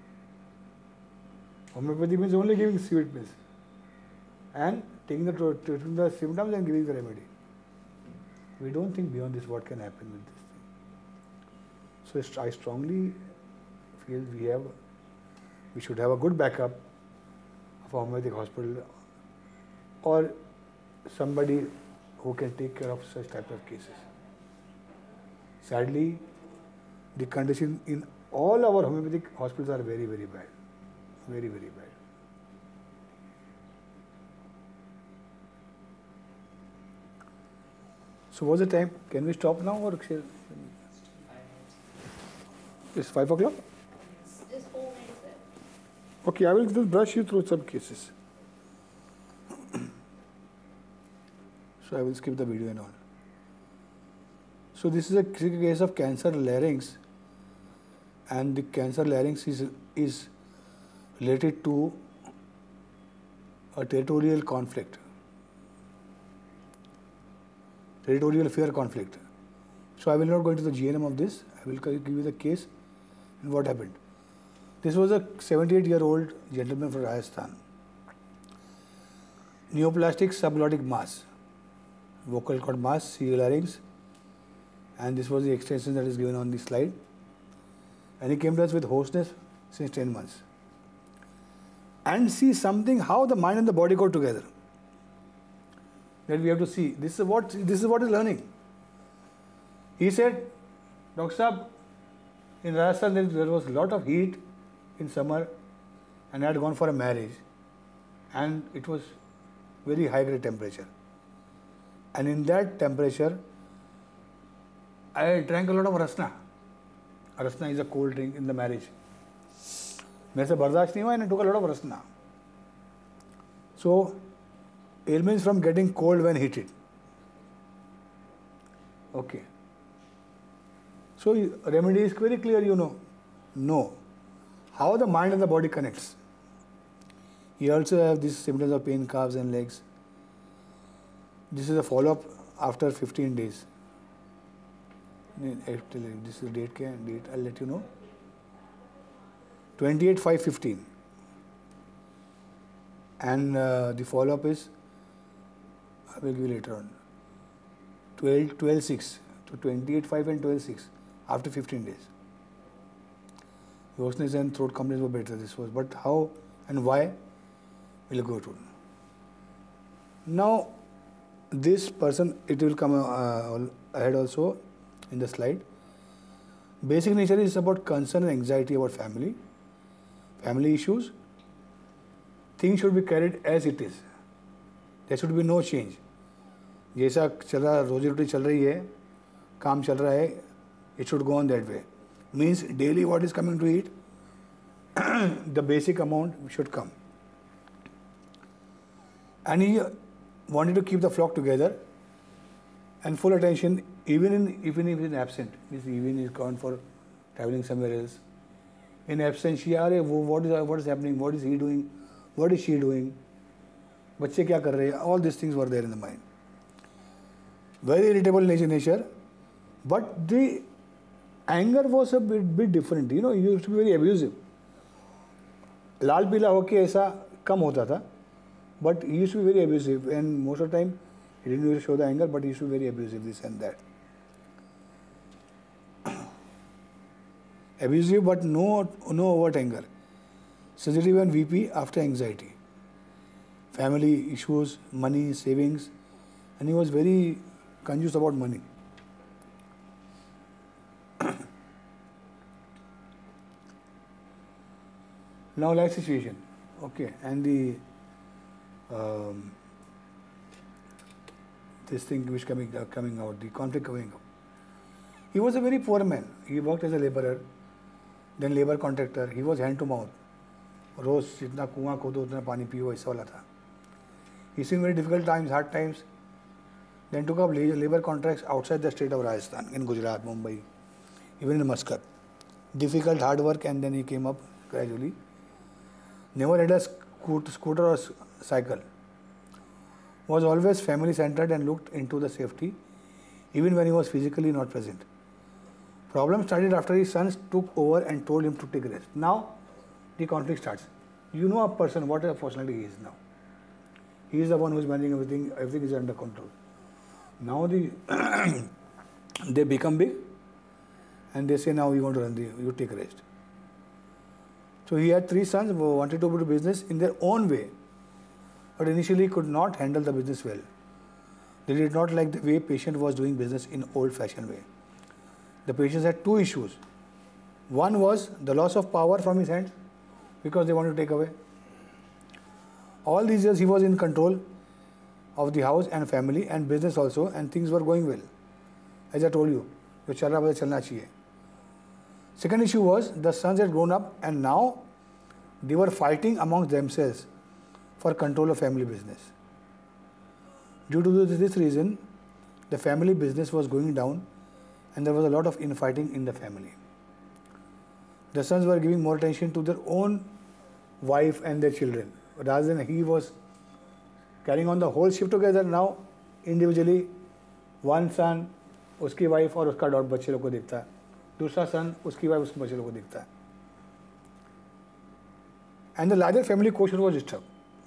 Homeopathy means only giving sweet pills and taking the, treating the symptoms and giving the remedy. We don't think beyond this what can happen with this thing. So I strongly feel we have, we should have a good backup of a homeopathic hospital or somebody who can take care of such type of cases. Sadly, the condition in all our homeopathic hospitals are very, very bad. Very, very bad. So what's the time? Can we stop now or shall it's five o'clock? Just four minutes left. Okay, I will just brush you through some cases. So I will skip the video and all. So this is a case of cancer larynx, and the cancer larynx is is related to a territorial conflict, territorial fear conflict. So I will not go into the G N M of this. I will give you the case and what happened. This was a seventy-eight-year-old gentleman from Rajasthan. Neoplastic subglottic mass, vocal cord mass, C larynx, and this was the extension that is given on the slide. And he came to us with hoarseness since ten months. And see something, how the mind and the body go together. That we have to see. This is what this is what is learning. He said, Doctor Saab, in Rajasthan there, there was a lot of heat in summer, and I had gone for a marriage, and it was very high grade temperature. And in that temperature, I drank a lot of rasna. Rasna is a cold drink in the marriage. मेरे से बर्दाश्त नहीं हुआ, and I took a lot of rasna. So, ailments from getting cold when heated. Okay. So, remedy is very clear, you know. No. How the mind and the body connects. You also have these symptoms of pain, calves and legs. This is a follow-up after fifteen days. This is the date, date, I'll let you know. twenty-eight five fifteen. And uh, the follow-up is, I will give you later on, twelve six. So twenty-eight five and twelve six after fifteen days. Hoarseness and throat complaints were better, this was. But how and why, we'll go to. Now, this person, it will come uh, ahead also in the slide. Basic nature is about concern and anxiety about family, family issues. Things should be carried as it is. There should be no change. जैसा चल रहा रोजी रोटी चल रही है, काम चल रहा है, it should go on that way. Means daily what is coming to eat, the basic amount should come. And he wanted to keep the flock together and full attention, even in even if he is absent, means even he is gone for traveling somewhere else. In absentia, अरे वो what is what is happening, what is he doing, what is she doing, बच्चे क्या कर रहे हैं, all these things were there in the mind. Very irritable nature, nature, but the anger was a bit, bit different. You know, he used to be very abusive. लाल पीला होके ऐसा कम होता था, but he used to be very abusive, and most of the time he didn't really show the anger, but he used to be very abusive, this and that. Abusive, but no, no overt anger. Sensitive and weepy after anxiety. Family issues, money, savings, and he was very conscious about money. Now, life situation, okay, and the um, this thing which coming uh, coming out, the conflict coming out. He was a very poor man. He worked as a laborer, then labor contractor. He was hand to mouth. रोज जितना कुआं खोदो उतना पानी पियो ऐसा वाला था. He seen very difficult times, hard times. Then took up labor contracts outside the state of Rajasthan, in Gujarat, Mumbai, even in Muscat. Difficult, hard work, and then he came up gradually. Never had a scooter or cycle. Was always family centered and looked into the safety, even when he was physically not present. Problem started after his sons took over and told him to take rest. Now the conflict starts. You know a person, what a personality he is now. He is the one who is managing everything, everything is under control. Now the they become big and they say, now you want to run the, you take rest. So he had three sons who wanted to do business in their own way, but initially could not handle the business well. They did not like the way patient was doing business in old-fashioned way. The patients had two issues. One was the loss of power from his hands because they wanted to take away. All these years he was in control of the house and family and business also, and things were going well. As I told you, jo chal raha hai chalna chahiye. Second issue was the sons had grown up and now they were fighting amongst themselves for control of family business. Due to this reason, the family business was going down and there was a lot of infighting in the family. The sons were giving more attention to their own wife and their children, rather than he was carrying on the whole ship together. Now, individually, one son, उसकी wife और उसका dot बच्चे लोग को देखता है, दूसरा son, उसकी wife उसके बच्चे लोग को देखता है. And the larger family quotient was disturbed.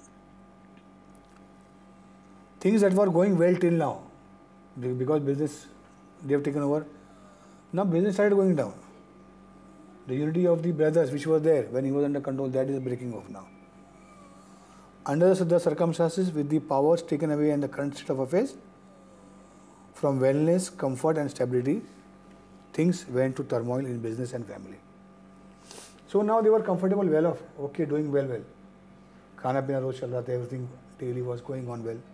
Things that were going well till now, because business, they have taken over, now business started going down. The unity of the brothers which was there when he was under control, that is breaking off now. Under the circumstances, with the powers taken away and the current state of affairs, from wellness, comfort and stability, things went to turmoil in business and family. So now they were comfortable, well off, okay, doing well, well. Khana pina roz chal raha tha, everything daily was going on well.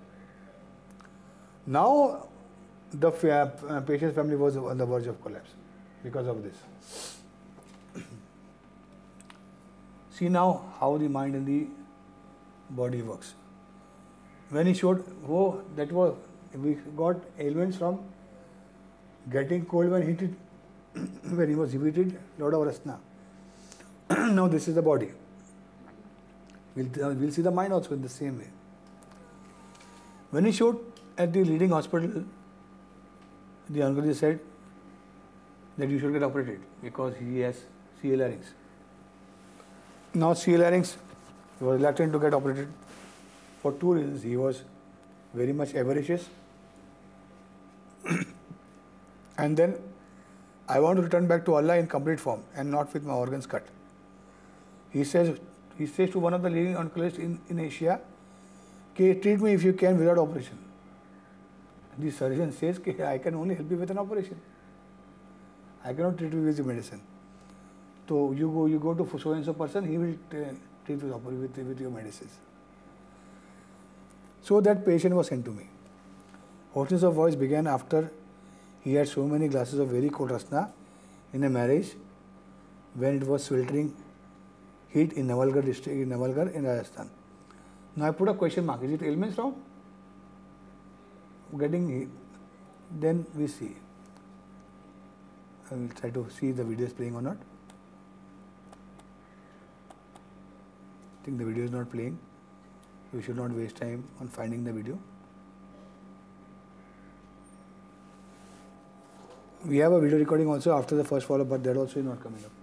Now the uh, patient's family was on the verge of collapse because of this. See now how the mind and the body works. When he showed, oh, that was, we got ailments from getting cold when heated, when he was heated, lot of rasna. Now this is the body. We'll, uh, we'll see the mind also in the same way. When he showed at the leading hospital, the oncologist said that you should get operated because he has C L larynx. Now C L larynx, he was reluctant to get operated for two reasons. He was very much avaricious and then I want to return back to Allah in complete form and not with my organs cut. He says, he says to one of the leading oncologists in, in Asia, okay, treat me if you can without operation. The surgeon says, okay, I can only help you with an operation. I cannot treat you with the medicine. So you go, you go to so and so person, he will uh, treat you with, with your medicines. So that patient was sent to me. Hoarseness of voice began after he had so many glasses of very cold rasna in a marriage when it was sweltering heat in Navalgarh district, in Navalgarh in Rajasthan. Now I put a question mark. Is it ailments from getting heat? Then we see. I will try to see the video is playing or not. I think the video is not playing. We should not waste time on finding the video. We have a video recording also after the first follow-up, but that also is not coming up.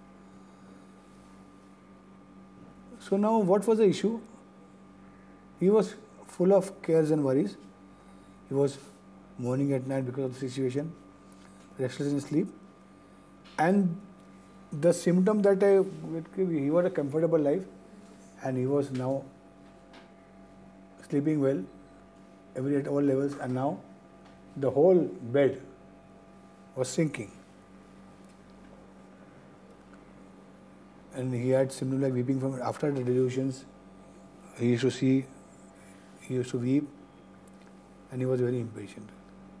So now what was the issue? He was full of cares and worries. He was mourning at night because of the situation, restless in sleep. And the symptom that I, he had a comfortable life and he was now sleeping well, every at all levels, and now the whole bed was sinking. And he had symptoms like weeping from after the delusions. He used to see, he used to weep, and he was very impatient.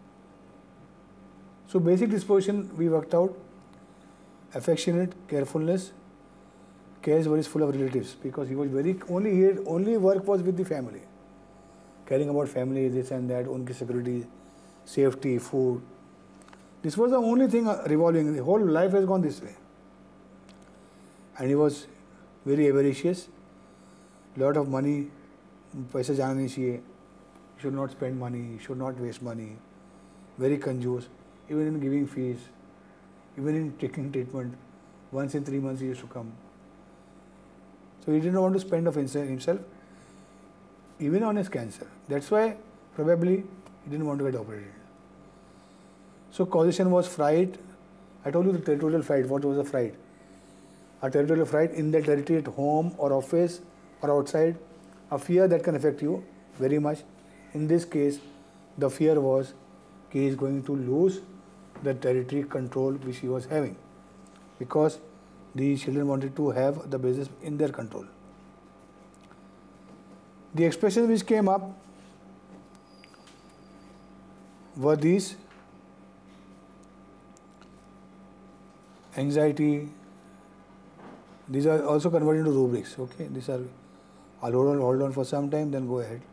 So basic disposition we worked out: affectionate, carefulness, cares were full of relatives because he was very only he had, only work was with the family, caring about family, this and that, unki security, safety, food. This was the only thing revolving. The whole life has gone this way. And he was very avaricious. Lot of money, paisa jana nahi chahiye. Should not spend money. Should not waste money. Very conjuice. Even in giving fees, even in taking treatment. Once in three months he used to come. So he didn't want to spend of himself, even on his cancer. That's why probably he didn't want to get operated. So causation was fright. I told you the territorial fright. What was the fright? A territorial fright in the territory at home or office or outside. A fear that can affect you very much. In this case, the fear was he is going to lose the territory control which he was having, because the children wanted to have the business in their control. The expressions which came up were these: anxiety. These are also converted into rubrics. Okay, these are. I'll hold on, hold on for some time, then go ahead.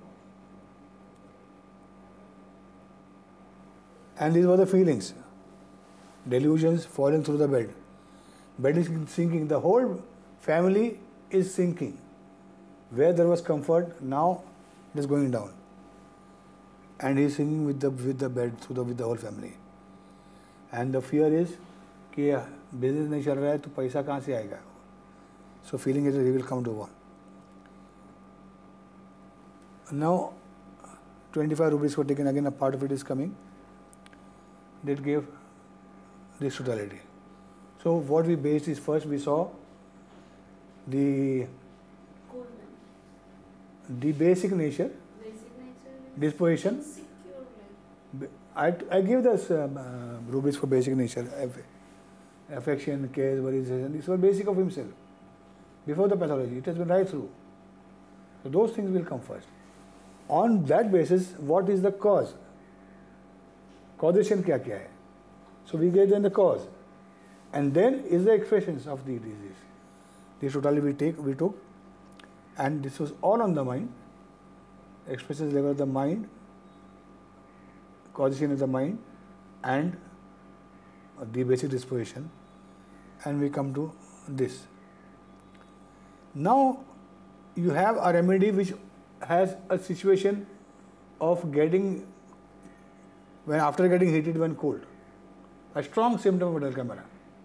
And these were the feelings: delusions, falling through the bed. Bed is sinking. The whole family is sinking. Where there was comfort, now it is going down. And he is sinking with the with the bed through the with the whole family. And the fear is कि business नहीं चल रहा है तो पैसा कहाँ से आएगा? So feeling is he will come to one. Now twenty-five rupees were taken again. A part of it is coming. That gave this totality. So what we based is, first we saw the the basic nature, Basic nature is disposition. insecure, like. I, I give this um, uh, rubrics for basic nature: affection, cares, worries. These were basic of himself before the pathology. It has been right through. So those things will come first. On that basis, what is the cause? Causation क्या क्या है? So we gave them the cause, and then is the expressions of the disease. This totally we take we took, and this was all on the mind. Expressions level of the mind, causation of the mind, and the basic disposition, and we come to this. Now you have a remedy which has a situation of getting, when after getting heated when cold, a strong symptom of Delcamera.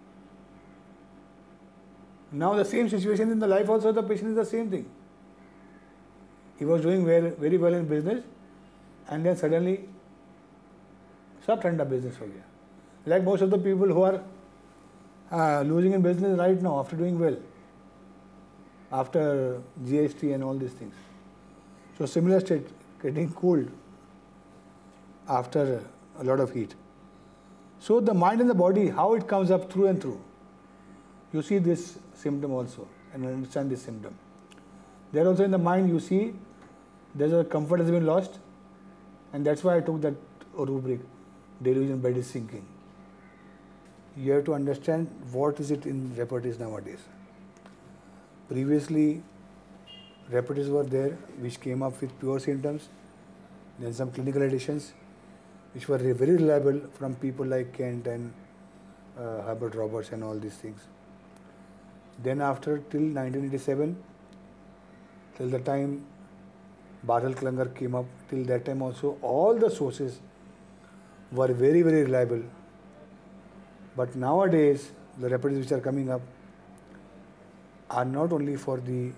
Now the same situation in the life also, the patient is the same thing. He was doing well, very well in business, and then suddenly सब ठंडा business हो गया. Like most of the people who are uh, losing in business right now after doing well, after G S T and all these things. So similar state, getting cold after a lot of heat. So the mind and the body, how it comes up through and through. You see this symptom also and understand this symptom. There also in the mind you see there's a comfort has been lost, and that's why I took that rubric, delusion, bed is sinking. You have to understand what is it in repertories nowadays. Previously, repertories were there which came up with pure symptoms, then some clinical additions which were very reliable from people like Kent and uh, Herbert Roberts and all these things. Then after till nineteen eighty-seven, till the time Bartel Klunger came up, till that time also all the sources were very very reliable. But nowadays the repertories which are coming up are not only for the,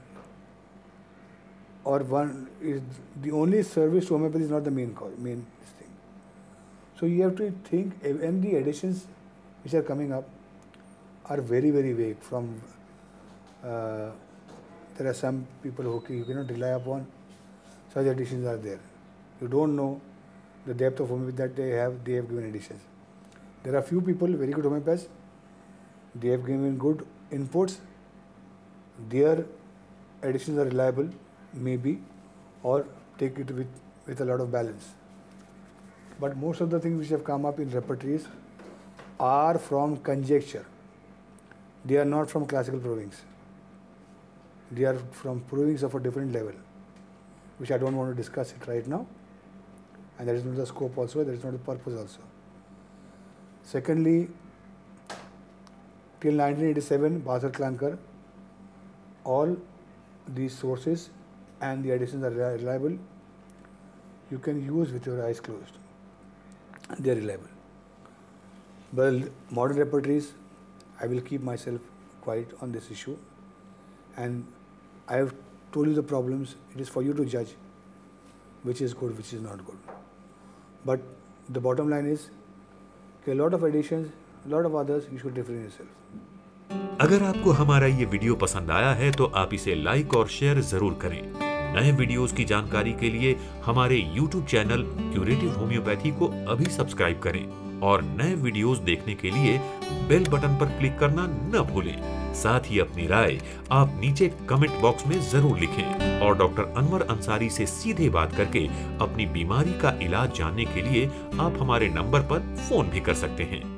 or one is the only service to homeopathy is not the main cause, main thing. So you have to think, and the additions which are coming up are very very vague. From uh, there are some people who you cannot rely upon. Such additions are there. You don't know the depth of homeopathy that they have. They have given additions. There are few people, very good homeopaths. They have given good inputs. Their additions are reliable, maybe, or take it with, with a lot of balance. But most of the things which have come up in repertories are from conjecture. They are not from classical provings. They are from provings of a different level, which I don't want to discuss it right now. And that is not the scope also, that is not the purpose also. Secondly, till nineteen eighty-seven, Bartel Klunger, all these sources and the additions are reliable. You can use with your eyes closed. They are reliable. Well, modern repertories, I will keep myself quiet on this issue, and I have told you the problems. It is for you to judge which is good, which is not good. But the bottom line is, okay, a lot of additions, a lot of others, you should refrain yourself. अगर आपको हमारा ये video पसंद आया है तो आप इसे लाइक और शेयर जरूर करें। नए वीडियोस की जानकारी के लिए हमारे यूट्यूब चैनल क्यूरेटिव होम्योपैथी को अभी सब्सक्राइब करें और नए वीडियोस देखने के लिए बेल बटन पर क्लिक करना न भूलें। साथ ही अपनी राय आप नीचे कमेंट बॉक्स में जरूर लिखें और डॉक्टर अनवर अंसारी से सीधे बात करके अपनी बीमारी का इलाज जानने के लिए आप हमारे नंबर पर फोन भी कर सकते हैं।